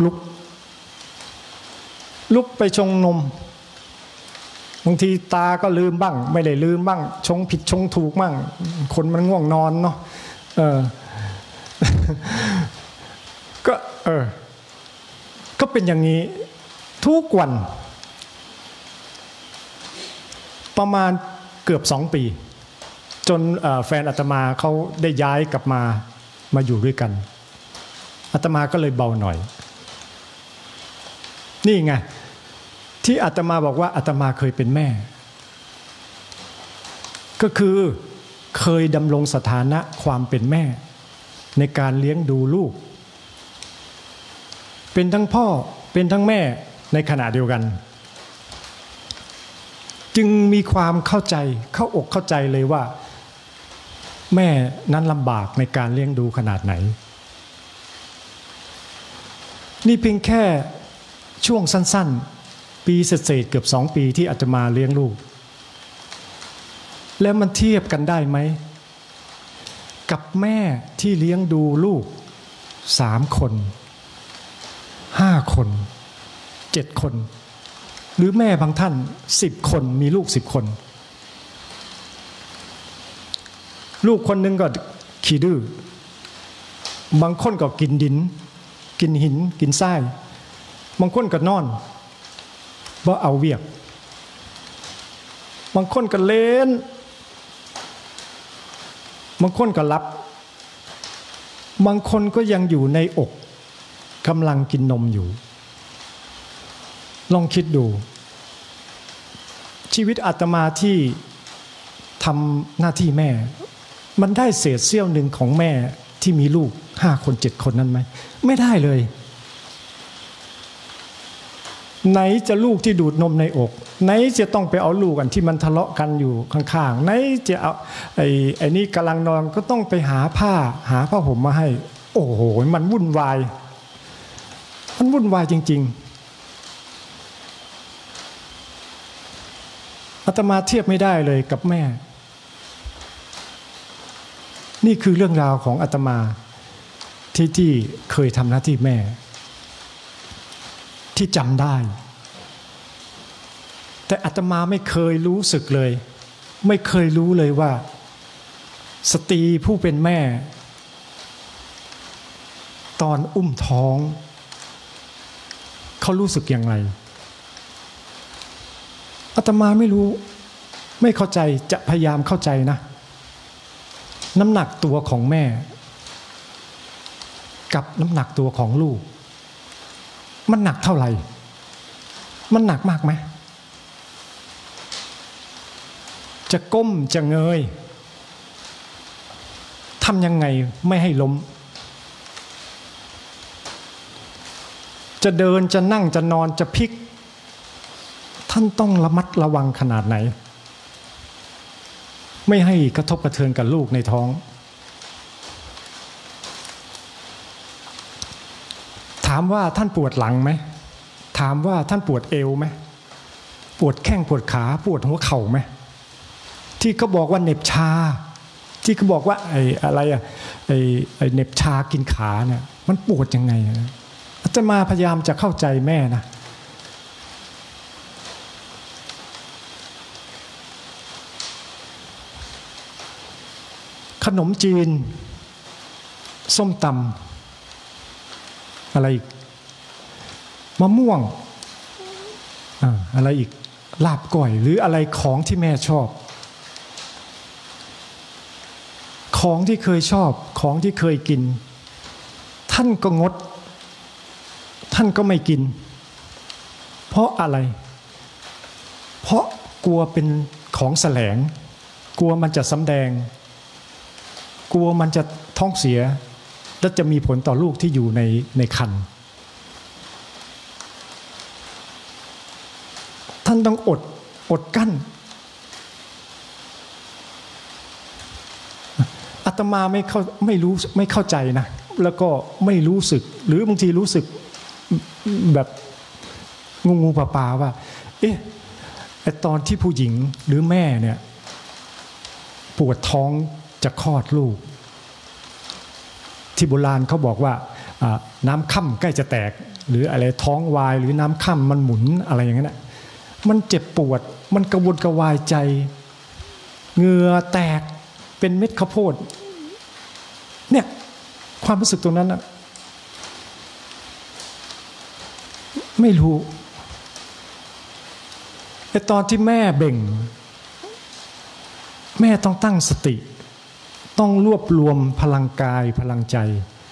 ลุกไปชงนมบางทีตาก็ลืมบ้างไม่ได้ลืมบ้างชงผิดชงถูกบ้างคนมันง่วงนอนเนาะก็เป็นอย่างนี้ทุกวันประมาณเกือบ2 ปีจนแฟนอาตมาเขาได้ย้ายกลับมาอยู่ด้วยกันอาตมาก็เลยเบาหน่อยนี่ไงที่อาตมาบอกว่าอาตมาเคยเป็นแม่ก็คือเคยดำรงสถานะความเป็นแม่ในการเลี้ยงดูลูกเป็นทั้งพ่อเป็นทั้งแม่ในขณะเดียวกันจึงมีความเข้าใจเข้าอกเข้าใจเลยว่าแม่นั้นลำบากในการเลี้ยงดูขนาดไหนนี่เพียงแค่ช่วงสั้นๆปีเศษเกือบ2 ปีที่อาตมาเลี้ยงลูกแล้วมันเทียบกันได้ไหมกับแม่ที่เลี้ยงดูลูก3 คน5 คน7 คนหรือแม่บางท่าน10 คนมีลูก10 คนลูกคนหนึ่งก็ขี้ดื้อบางคนก็กินดินกินหินกินทรายบางคนก็นอนบ่เอาเวียกบางคนก็เล่นบางคนก็หลับบางคนก็ยังอยู่ในอกกำลังกินนมอยู่ลองคิดดูชีวิตอาตมาที่ทำหน้าที่แม่มันได้เศษเสี้ยวหนึ่งของแม่ที่มีลูก5 คน7 คนนั้นไหมไม่ได้เลยไหนจะลูกที่ดูดนมในอกไหนจะต้องไปเอาลูกอันที่มันทะเลาะกันอยู่ข้างๆไหนจะเอาไอ้นี่กำลังนอนก็ต้องไปหาผ้าห่มมาให้โอ้โหมันวุ่นวายจริงๆอาตมาเทียบไม่ได้เลยกับแม่นี่คือเรื่องราวของอาตมาที่เคยทำหน้าที่แม่ที่จำได้แต่อาตมาไม่เคยรู้สึกเลยไม่เคยรู้เลยว่าสตรีผู้เป็นแม่ตอนอุ้มท้องเขารู้สึกอย่างไรอาตมาไม่รู้ไม่เข้าใจจะพยายามเข้าใจนะน้ำหนักตัวของแม่กับน้ำหนักตัวของลูกมันหนักเท่าไหร่มันหนักมากไหมจะก้มจะเงยทำยังไงไม่ให้ล้มจะเดินจะนั่งจะนอนจะพลิกท่านต้องระมัดระวังขนาดไหนไม่ให้กระทบกระเทือนกับลูกในท้องถามว่าท่านปวดหลังไหมถามว่าท่านปวดเอวไหมปวดแข้งปวดขาปวดหัวเข่าไหมที่เขาบอกว่าเหน็บชาที่เขาบอกว่าไอ้อะไรอะไอ้เหน็บชากินขาเนี่ยมันปวดยังไงอาตมาพยายามจะเข้าใจแม่นะขนมจีนส้มตำอะไรอีกมะม่วงอะไรอีกลาบก้อยหรืออะไรของที่แม่ชอบของที่เคยชอบของที่เคยกินท่านก็งดท่านก็ไม่กินเพราะอะไรเพราะกลัวเป็นของแสลงกลัวมันจะสำแดงกลัวมันจะท้องเสียและจะมีผลต่อลูกที่อยู่ในครรภ์ท่านต้องอดกั้นอาตมาไม่เข้าใจนะแล้วก็ไม่รู้สึกหรือบางทีรู้สึกแบบงูปลาว่าเอ๊ะไอ้ตอนที่ผู้หญิงหรือแม่เนี่ยปวดท้องจะคลอดลูกที่โบราณเขาบอกว่าน้ำค่ำใกล้จะแตกหรืออะไรท้องวายหรือน้ำค่ำมันหมุนอะไรอย่างนั้นมันเจ็บปวดมันกระวนกระวายใจเหงื่อแตกเป็นเม็ดข้าวโพดเนี่ยความรู้สึกตรงนั้นนะไม่รู้แต่ตอนที่แม่เบ่งแม่ต้องตั้งสติต้องรวบรวมพลังกายพลังใจ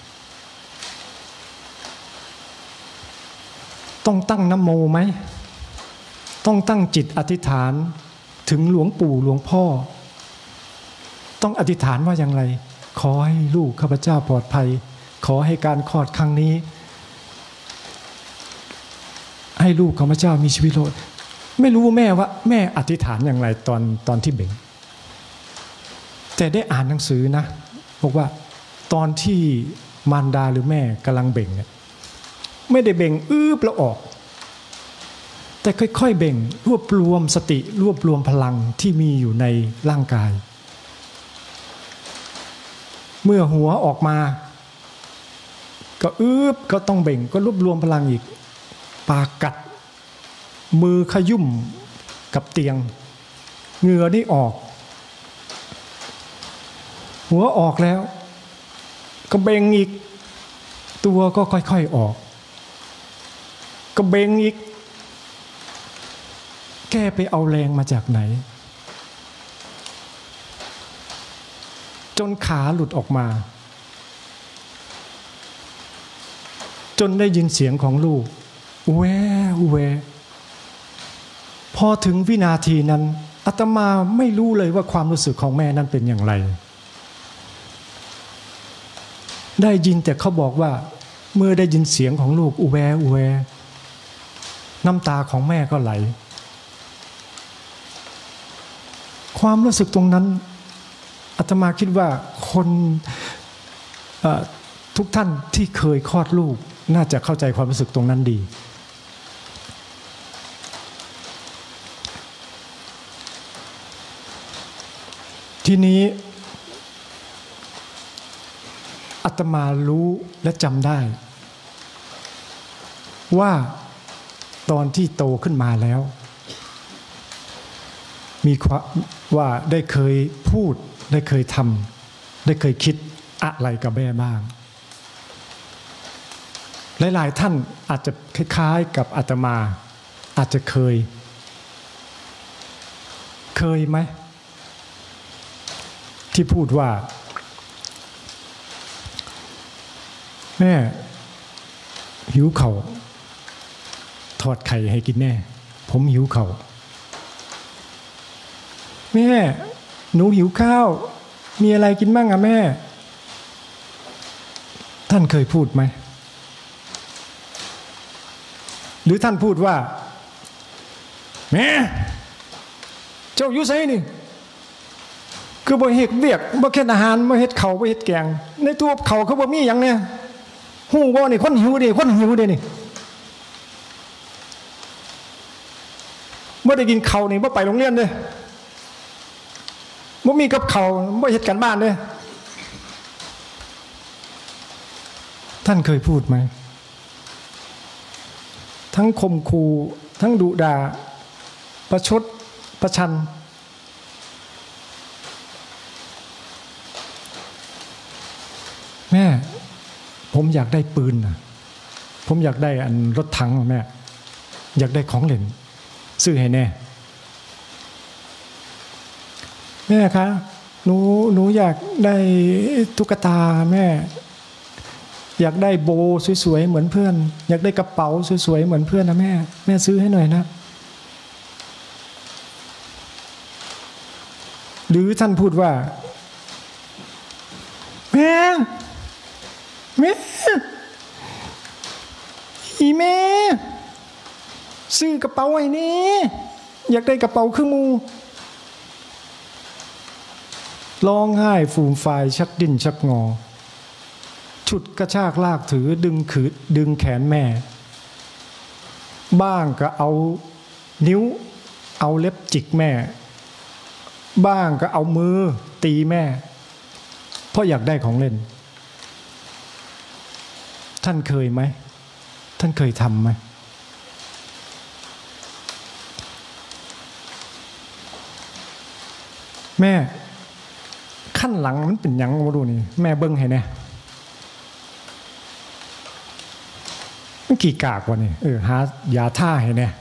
ต้องตั้งนะโมไหมต้องตั้งจิตอธิษฐานถึงหลวงปู่หลวงพ่อต้องอธิษฐานว่าอย่างไรขอให้ลูกข้าพเจ้าปลอดภัยขอให้การคลอดครั้งนี้ให้ลูกข้าพเจ้ามีชีวิตรอดไม่รู้แม่ว่าแม่อธิษฐานอย่างไรตอนที่เบ่งแต่ได้อ่านหนังสือนะบอกว่าตอนที่มารดาหรือแม่กำลังเบ่งเนี่ยไม่ได้เบ่งแล้วออกแต่ค่อยๆเบ่งรวบรวมสติรวบรวมพลังที่มีอยู่ในร่างกายเมื่อหัวออกมาก็ก็ต้องเบ่งก็รวบรวมพลังอีกปากกัดมือขยุ่มกับเตียงเหงื่อนี่ออกหัวออกแล้วก็เบ่งอีกตัวก็ค่อยๆออกก็เบ่งอีกแกไปเอาแรงมาจากไหนจนขาหลุดออกมาจนได้ยินเสียงของลูกแวพอถึงวินาทีนั้นอาตมาไม่รู้เลยว่าความรู้สึกของแม่นั้นเป็นอย่างไรได้ยินแต่เขาบอกว่าเมื่อได้ยินเสียงของลูกอูแวอูแวน้ำตาของแม่ก็ไหลความรู้สึกตรงนั้นอาตมาคิดว่าคนทุกท่านที่เคยคลอดลูกน่าจะเข้าใจความรู้สึกตรงนั้นดีทีนี้อาตมารู้และจำได้ว่าตอนที่โตขึ้นมาแล้วมีความว่าได้เคยพูดได้เคยทำได้เคยคิดอะไรกับแม่บ้างหลายๆท่านอาจจะคล้ายๆกับอาตมาอาจจะเคยไหมที่พูดว่าแม่หิวเข่าทอดไข่ให้กินแน่ผมหิวเข่าแม่หนูหิวข้าวมีอะไรกินบ้างอะแม่ท่านเคยพูดไหมหรือท่านพูดว่าแม่เจ้าอยู่ไสนี่คือบ่เฮ็ดเวียกบ่เฮ็ดอาหารบ่เฮ็ดข้าวบ่เฮ็ดแกงในตัวข้าวเขาบ่มีหยังเนี่ยฮู้บ่นี่คนหิวเด้คนหิวเด้นี่บ่ได้กินข้าวนี่บ่ไปโรงเรียนเด้บ่มีกับข้าวบ่เฮ็ดการบ้านเด้ท่านเคยพูดไหมทั้งข่มขู่ทั้งดุด่าประชดประชันแม่ผมอยากได้ปืนนะผมอยากได้อันรถถังแม่อยากได้ของเล่นซื้อให้แน่แม่คะหนูอยากได้ตุ๊กตาแม่อยากได้โบสวยๆเหมือนเพื่อนอยากได้กระเป๋าสวยๆเหมือนเพื่อนนะแม่ซื้อให้หน่อยนะหรือท่านพูดว่าแม่อีแม่ซื้อกระเป๋าให้นี่อยากได้กระเป๋าเครื่องมือร้องไห้ฟูมฟายชักดิ้นชักงอฉุดกระชากลากถือดึงแขนแม่บ้างก็เอานิ้วเอาเล็บจิกแม่บ้างก็เอามือตีแม่เพราะอยากได้ของเล่นท่านเคยไหมท่านเคยทำไหมแม่ขั้นหลังมันเป็นยังมาดูนี่แม่เบิ้งให้แน่มันกี่กากวะนี่หายาท่าให้แน่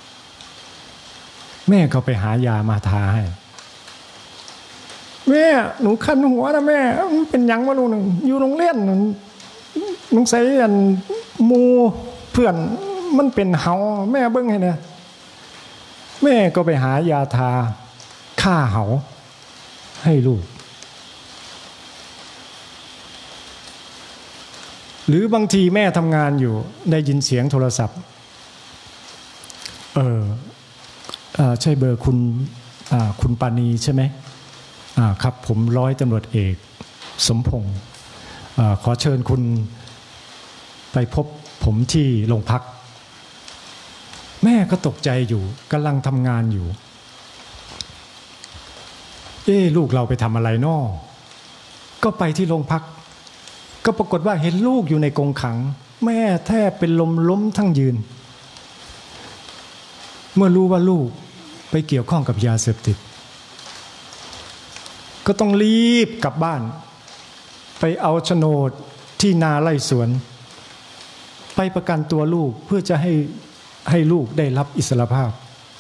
แม่เขาไปหายามาทาให้แม่หนูคันหัวนะแม่มันเป็นยังมาดูหนึ่งอยู่โรงเรียนหนูใส่อันมูเพื่อนมันเป็นเหาแม่เบิ้งให้แน่แม่ก็ไปหายาทาฆ่าเหาให้ลูกหรือบางทีแม่ทำงานอยู่ได้ยินเสียงโทรศัพท์ใช่เบอร์คุณปานีใช่ไหมครับผมร้อยตำรวจเอกสมพงศ์ขอเชิญคุณไปพบผมที่โรงพักแม่ก็ตกใจอยู่กำลังทำงานอยู่ลูกเราไปทำอะไรน้อก็ไปที่โรงพักก็ปรากฏว่าเห็นลูกอยู่ในกรงขังแม่แทบเป็นลมล้มทั้งยืนเมื่อรู้ว่าลูกไปเกี่ยวข้องกับยาเสพติดก็ต้องรีบกลับบ้านไปเอาโฉนดที่นาไร่สวนไปประกันตัวลูกเพื่อจะให้ลูกได้รับอิสรภาพ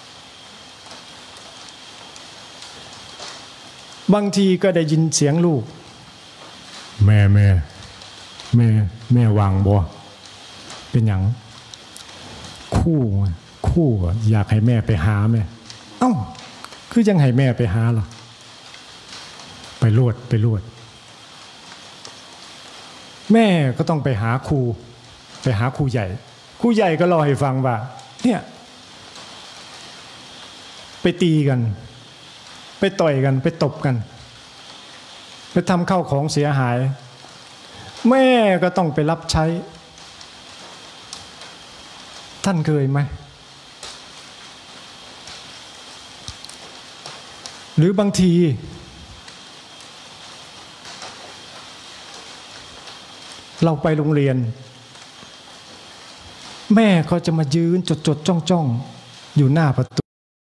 บางทีก็ได้ยินเสียงลูกแม่วางบ่เป็นหยังคู่อยากให้แม่ไปหาแม่เอ้าคือยังให้แม่ไปหาล่ะไปรวดแม่ก็ต้องไปหาครูใหญ่ครูใหญ่ก็เล่าให้ฟังว่าเนี่ยไปตีกันไปต่อยกันไปตบกันไปทำข้าวของเสียหายแม่ก็ต้องไปรับใช้ท่านเคยไหมหรือบางทีเราไปโรงเรียนแม่ก็จะมายืนจดจ้องอยู่หน้าประตู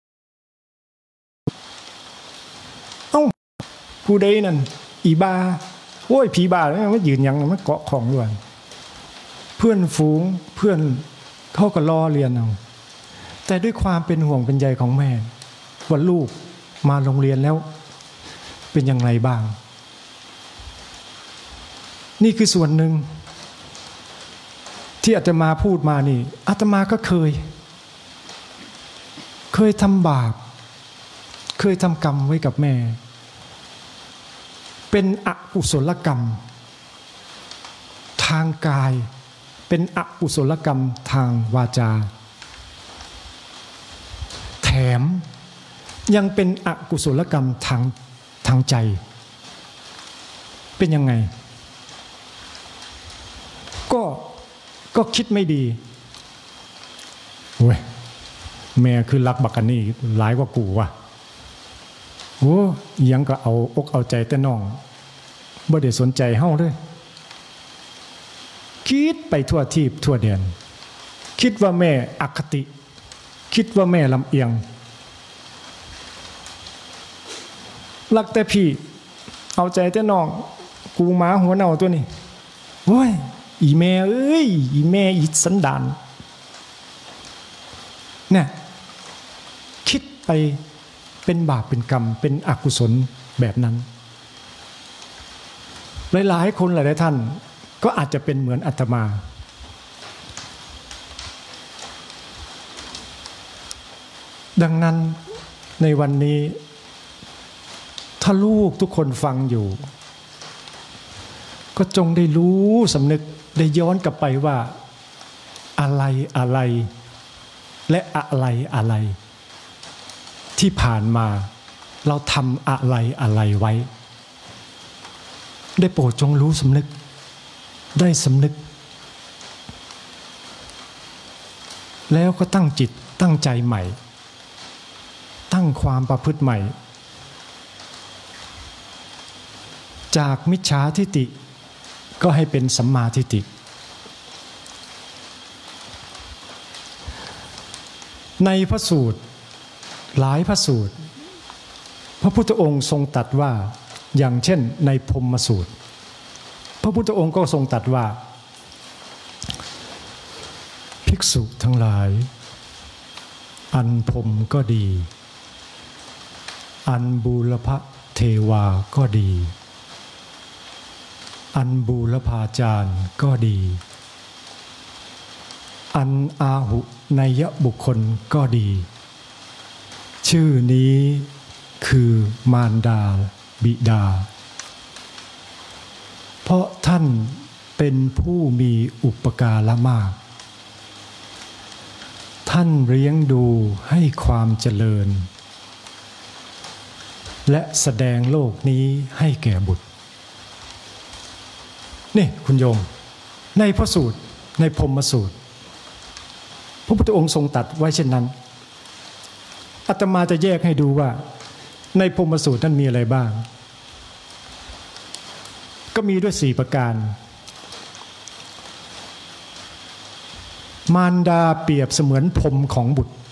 เอ้าผู้ใดนั่นอีบาโอ้ยผีบาไม่ยืนยังมันเกาะของด้วยเพื่อนฝูงเพื่อนเขาก็รอเรียนเอาแต่ด้วยความเป็นห่วงเป็นใยของแม่ว่าลูกมาโรงเรียนแล้วเป็นอย่างไรบ้างนี่คือส่วนหนึ่งที่อาตมาพูดมานี่อาตมาก็เคยทำบาปเคยทำกรรมไว้กับแม่เป็นอกุศลกรรมทางกายเป็นอกุศลกรรมทางวาจาแถมยังเป็นอกุศลกรรมทางใจเป็นยังไงก็คิดไม่ดีโอ้ยแม่คือรักบักกันนี่หลายกว่ากูว่ะโอ้ยังก็เอาอกเอาใจแต่น้องบ่ได้สนใจเฮาเลยคิดไปทั่วทีบทั่วแดนคิดว่าแม่อคติคิดว่าแม่ลำเอียงรักแต่พี่เอาใจแต่น้องกูหมาหัวเน่าตัวนี้โอ้ยอีแม่เอ้ยอีแม่อีสันดานเนี่ยคิดไปเป็นบาปเป็นกรรมเป็นอกุศลแบบนั้นหลายๆคนหลายๆท่านก็อาจจะเป็นเหมือนอาตมาดังนั้นในวันนี้ถ้าลูกทุกคนฟังอยู่ก็จงได้รู้สำนึกได้ย้อนกลับไปว่าอะไรและอะไรที่ผ่านมาเราทำอะไรไว้ได้โปรดจงรู้สำนึกได้สำนึกแล้วก็ตั้งจิตตั้งใจใหม่ตั้งความประพฤติใหม่จากมิจฉาทิฏฐิก็ให้เป็นสัมมาทิฏฐิในพระสูตรหลายพระสูตรพระพุทธองค์ทรงตรัสว่าอย่างเช่นในพรหมสูตรพระพุทธองค์ก็ทรงตรัสว่าภิกษุทั้งหลายอันพรหมก็ดีอันบูรพเทวาก็ดีอันบูรพาจารย์ก็ดีอันอาหุนัยบุคคลก็ดีชื่อนี้คือมารดาบิดาเพราะท่านเป็นผู้มีอุปการะมากท่านเลี้ยงดูให้ความเจริญและแสดงโลกนี้ให้แก่บุตรนี่คุณโยมในพระสูตรในพรหมสูตรพระพุทธองค์ทรงตรัสไว้เช่นนั้นอาตมาจะแยกให้ดูว่าในพรหมสูตรนั้นมีอะไรบ้างก็มีด้วย4ประการมารดาเปรียบเสมือนพรหมของบุตร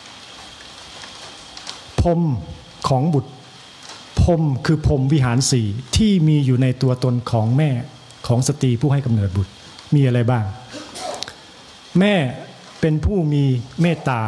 พรหมของบุตรพรหมคือพรหมวิหาร4ที่มีอยู่ในตัวตนของแม่ของสตรีผู้ให้กำเนิดบุตรมีอะไรบ้างแม่เป็นผู้มีเมตตา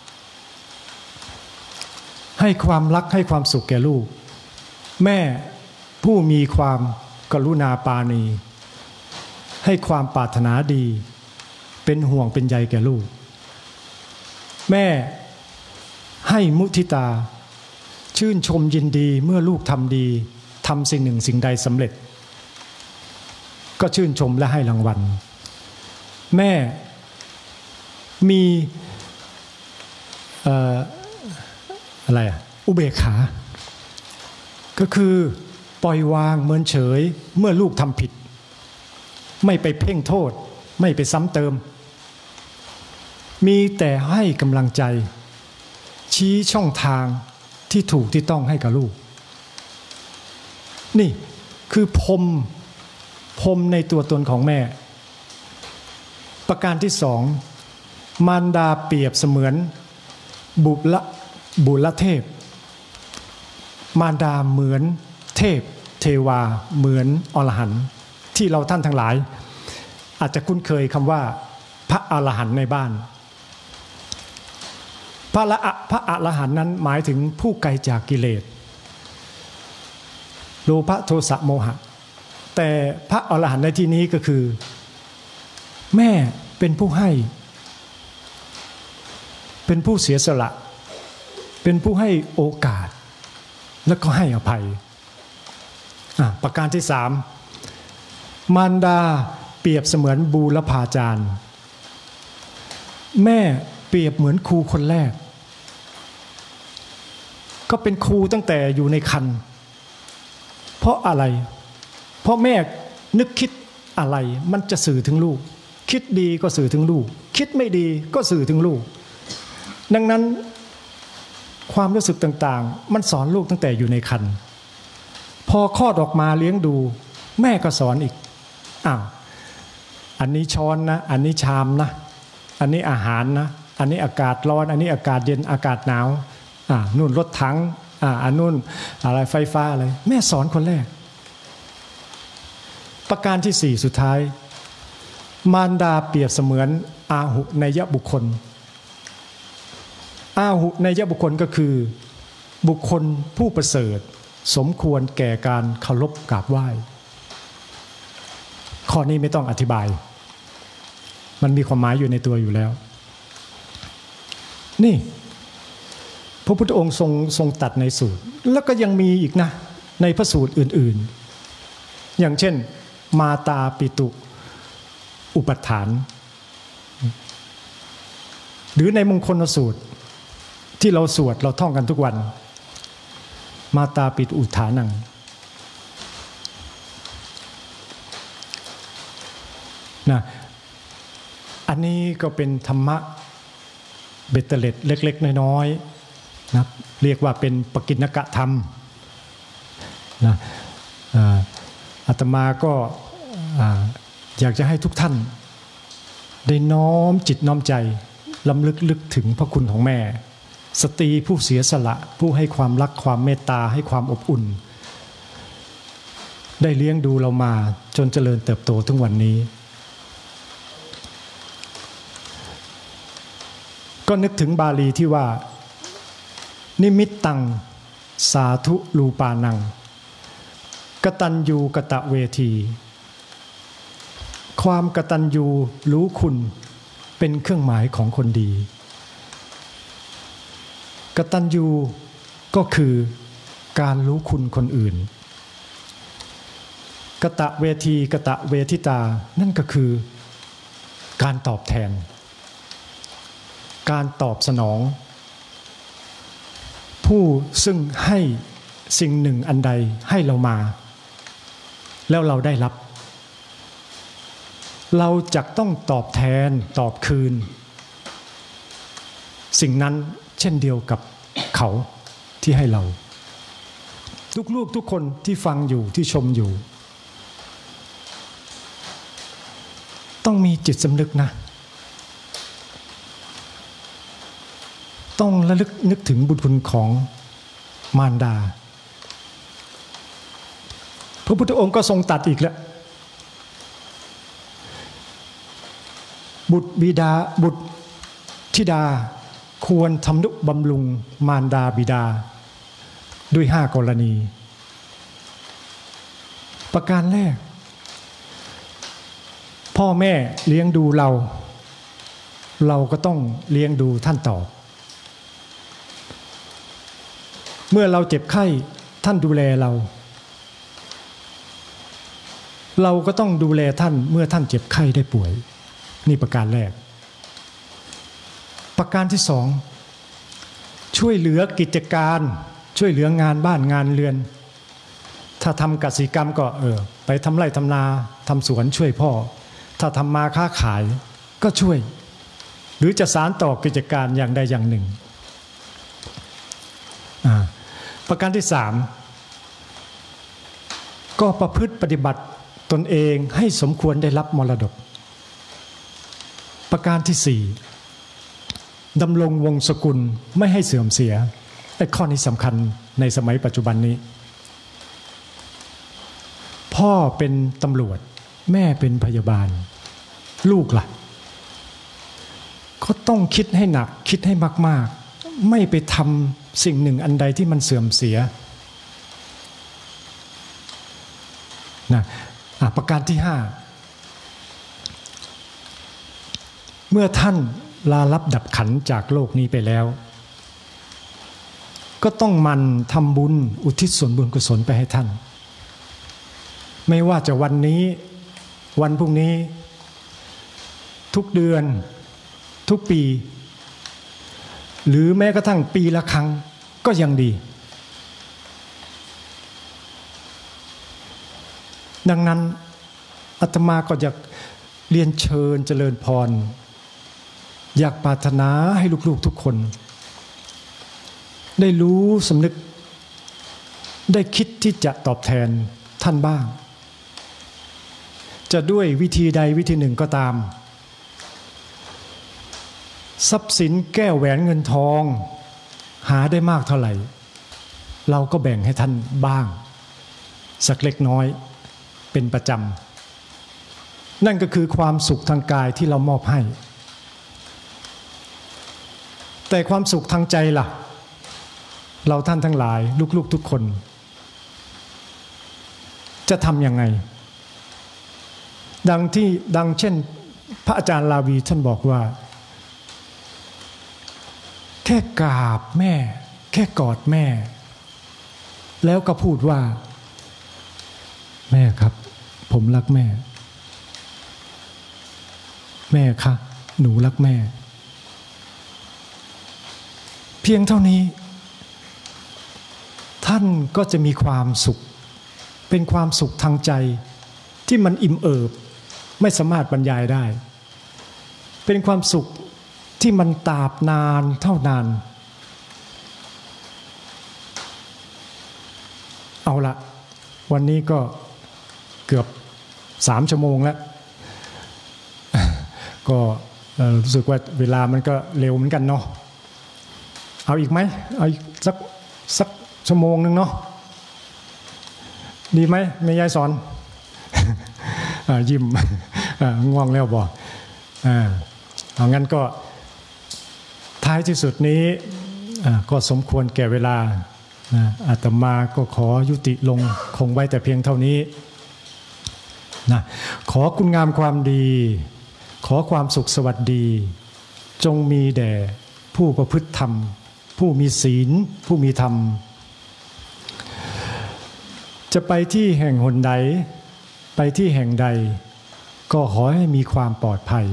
ให้ความรักให้ความสุขแก่ลูกแม่ผู้มีความกรุณาปราณีให้ความปรารถนาดีเป็นห่วงเป็นใยแก่ลูกแม่ให้มุทิตาชื่นชมยินดีเมื่อลูกทำดีทำสิ่งหนึ่งสิ่งใดสำเร็จก็ชื่นชมและให้รางวัลแม่มีอะไรอุเบกขาก็คือปล่อยวางเมินเฉยเมื่อลูกทำผิดไม่ไปเพ่งโทษไม่ไปซ้ำเติมมีแต่ให้กำลังใจชี้ช่องทางที่ถูกที่ต้องให้กับลูกนี่คือพรมในตัวตนของแม่ประการที่สองมารดาเปรียบเสมือนบุรเทพมารดาเหมือนเทพเทวาเหมือนอรหันต์ที่เราท่านทั้งหลายอาจจะคุ้นเคยคำว่าพระอรหันต์ในบ้านพระอรหันต์นั้นหมายถึงผู้ไกลจากกิเลสโลภะโทสะโมหะแต่พระอรหันต์ในที่นี้ก็คือแม่เป็นผู้ให้เป็นผู้เสียสละเป็นผู้ให้โอกาสและก็ให้อภัยประการที่สามมารดาเปรียบเสมือนบูรพาจารย์แม่เปรียบเหมือนครูคนแรกก็เป็นครูตั้งแต่อยู่ในครรภ์เพราะอะไรเพราะแม่นึกคิดอะไรมันจะสื่อถึงลูกคิดดีก็สื่อถึงลูกคิดไม่ดีก็สื่อถึงลูกดังนั้นความรู้สึกต่างๆมันสอนลูกตั้งแต่อยู่ในครรภ์พอคลอดออกมาเลี้ยงดูแม่ก็สอนอีกอันนี้ช้อนนะอันนี้ชามนะอันนี้อาหารนะอันนี้อากาศร้อนอันนี้อากาศเย็นอากาศหนาวนู่นรถถังอันนู่นอะไรไฟฟ้าอะไรแม่สอนคนแรกประการที่สี่สุดท้ายมารดาเปรียบเสมือนอาหุเนยบุคคลอาหุเนยบุคคลก็คือบุคคลผู้ประเสริฐสมควรแก่การเคารพกราบไหว้ข้อนี้ไม่ต้องอธิบายมันมีความหมายอยู่ในตัวอยู่แล้วนี่พระพุทธองค์ทรงตัดในสูตรแล้วก็ยังมีอีกนะในพระสูตรอื่นๆอย่างเช่นมาตาปิตุอุปัฏฐานหรือในมงคลสูตรที่เราสวดเราท่องกันทุกวันมาตาปิตุอุทานังนะอันนี้ก็เป็นธรรมะเบ็ดเตล็ดเล็กๆน้อยๆนะเรียกว่าเป็นปกิณกธรรมนะอาตมาก็อยากจะให้ทุกท่านได้น้อมจิตน้อมใจลำลึกถึงพระคุณของแม่สตรีผู้เสียสละผู้ให้ความรักความเมตตาให้ความอบอุ่นได้เลี้ยงดูเรามาจนเจริญเติบโตถึงวันนี้ก็นึกถึงบาลีที่ว่านิมิตตังสาธุรูปานังกตัญญูกตเวทีความกตัญญูรู้คุณเป็นเครื่องหมายของคนดีกตัญญูก็คือการรู้คุณคนอื่นกตเวทีกตเวทิตานั่นก็คือการตอบแทนการตอบสนองผู้ซึ่งให้สิ่งหนึ่งอันใดให้เรามาแล้วเราได้รับเราจะต้องตอบแทนตอบคืนสิ่งนั้นเช่นเดียวกับเขาที่ให้เราทุกลูกทุกคนที่ฟังอยู่ที่ชมอยู่ต้องมีจิตสำนึกนะต้องระลึกนึกถึงบุญคุณของมารดาพระพุทธองค์ก็ทรงตรัสอีกแล้วบุตรธิดาควรทำนุบำรุงมารดาบิดาด้วย5 กรณีประการแรกพ่อแม่เลี้ยงดูเราก็ต้องเลี้ยงดูท่านตอบเมื่อเราเจ็บไข้ท่านดูแลเราเราก็ต้องดูแลท่านเมื่อท่านเจ็บไข้ได้ป่วยนี่ประการแรกประการที่สองช่วยเหลือกิจการช่วยเหลืองานบ้านงานเรือนถ้าทำกสิกรรมก็ไปทำไร่ทำนาทำสวนช่วยพ่อถ้าทำมาค้าขายก็ช่วยหรือจะสานต่อกิจการอย่างใดอย่างหนึ่งประการที่สามก็ประพฤติปฏิบัติตนเองให้สมควรได้รับมรดกประการที่สี่ดำรงวงศกุลไม่ให้เสื่อมเสียไอ้ข้อนี้สำคัญในสมัยปัจจุบันนี้พ่อเป็นตำรวจแม่เป็นพยาบาลลูกล่ะก็ต้องคิดให้หนักคิดให้มากๆไม่ไปทำสิ่งหนึ่งอันใดที่มันเสื่อมเสียนะประการที่ห้าเมื่อท่านลาลับดับขันจากโลกนี้ไปแล้วก็ต้องมันทำบุญอุทิศส่วนบุญกุศลไปให้ท่านไม่ว่าจะวันนี้วันพรุ่งนี้ทุกเดือนทุกปีหรือแม้กระทั่งปีละครั้งก็ยังดีดังนั้นอาตมาก็อยากเรียนเชิญเจริญพรอยากปรารถนาให้ลูกๆทุกคนได้รู้สำนึกได้คิดที่จะตอบแทนท่านบ้างจะด้วยวิธีใดวิธีหนึ่งก็ตามทรัพย์สินแก้วแหวนเงินทองหาได้มากเท่าไหร่เราก็แบ่งให้ท่านบ้างสักเล็กน้อยเป็นประจำนั่นก็คือความสุขทางกายที่เรามอบให้แต่ความสุขทางใจล่ะเราท่านทั้งหลายลูกๆทุกคนจะทำยังไงดังเช่นพระอาจารย์ลาวีท่านบอกว่าแค่กราบแม่แค่กอดแม่แล้วก็พูดว่าแม่ครับผมรักแม่แม่คะหนูรักแม่เพียงเท่านี้ท่านก็จะมีความสุขเป็นความสุขทางใจที่มันอิ่มเอิบไม่สามารถบรรยายได้เป็นความสุขที่มันตราบนานเท่านานเอาละวันนี้ก็เกือบ3 ชั่วโมงแล้วก็รู้สึกว่าเวลามันก็เร็วเหมือนกันเนาะเอาอีกไหมเอาอีกสักชั่วโมงนึงเนาะดีไหมแม่ยายสอน ยิ้ม ง่วงแล้วบอกเอางั้นก็ท้ายที่สุดนี้ก็สมควรแก่เวลาอาตมาก็ขอยุติลงคงไว้แต่เพียงเท่านี้นะขอคุณงามความดีขอความสุขสวัสดีจงมีแด่ผู้ประพฤติธรรมผู้มีศีลผู้มีธรรมจะไปที่แห่งหนใดไปที่แห่งใดก็ขอให้มีความปลอดภัย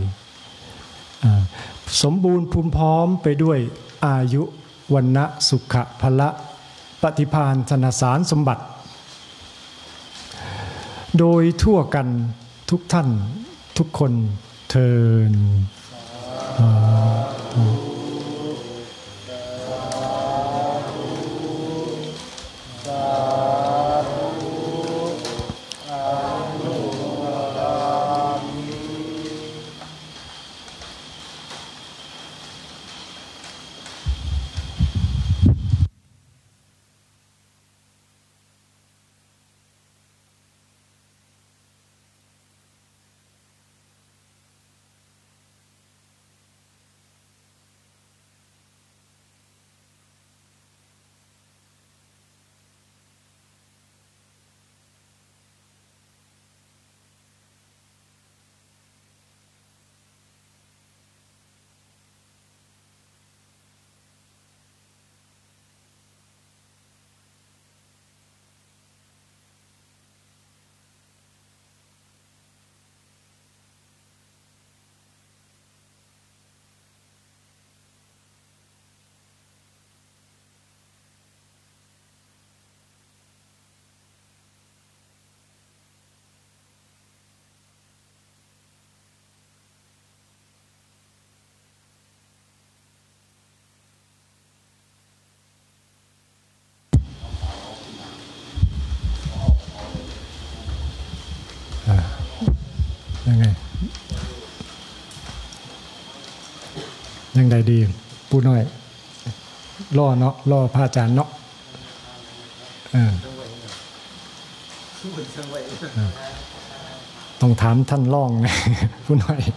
สมบูรณ์พูนพร้อมไปด้วยอายุวันนะสุขะพละปฏิภาณธนสารสมบัติโดยทั่วกันทุกท่านทุกคนเทินยังไงดีปูน้อยล่อเนาะล่อพระอาจารย์เนาะต้องถามท่านล่องนะปูน้อย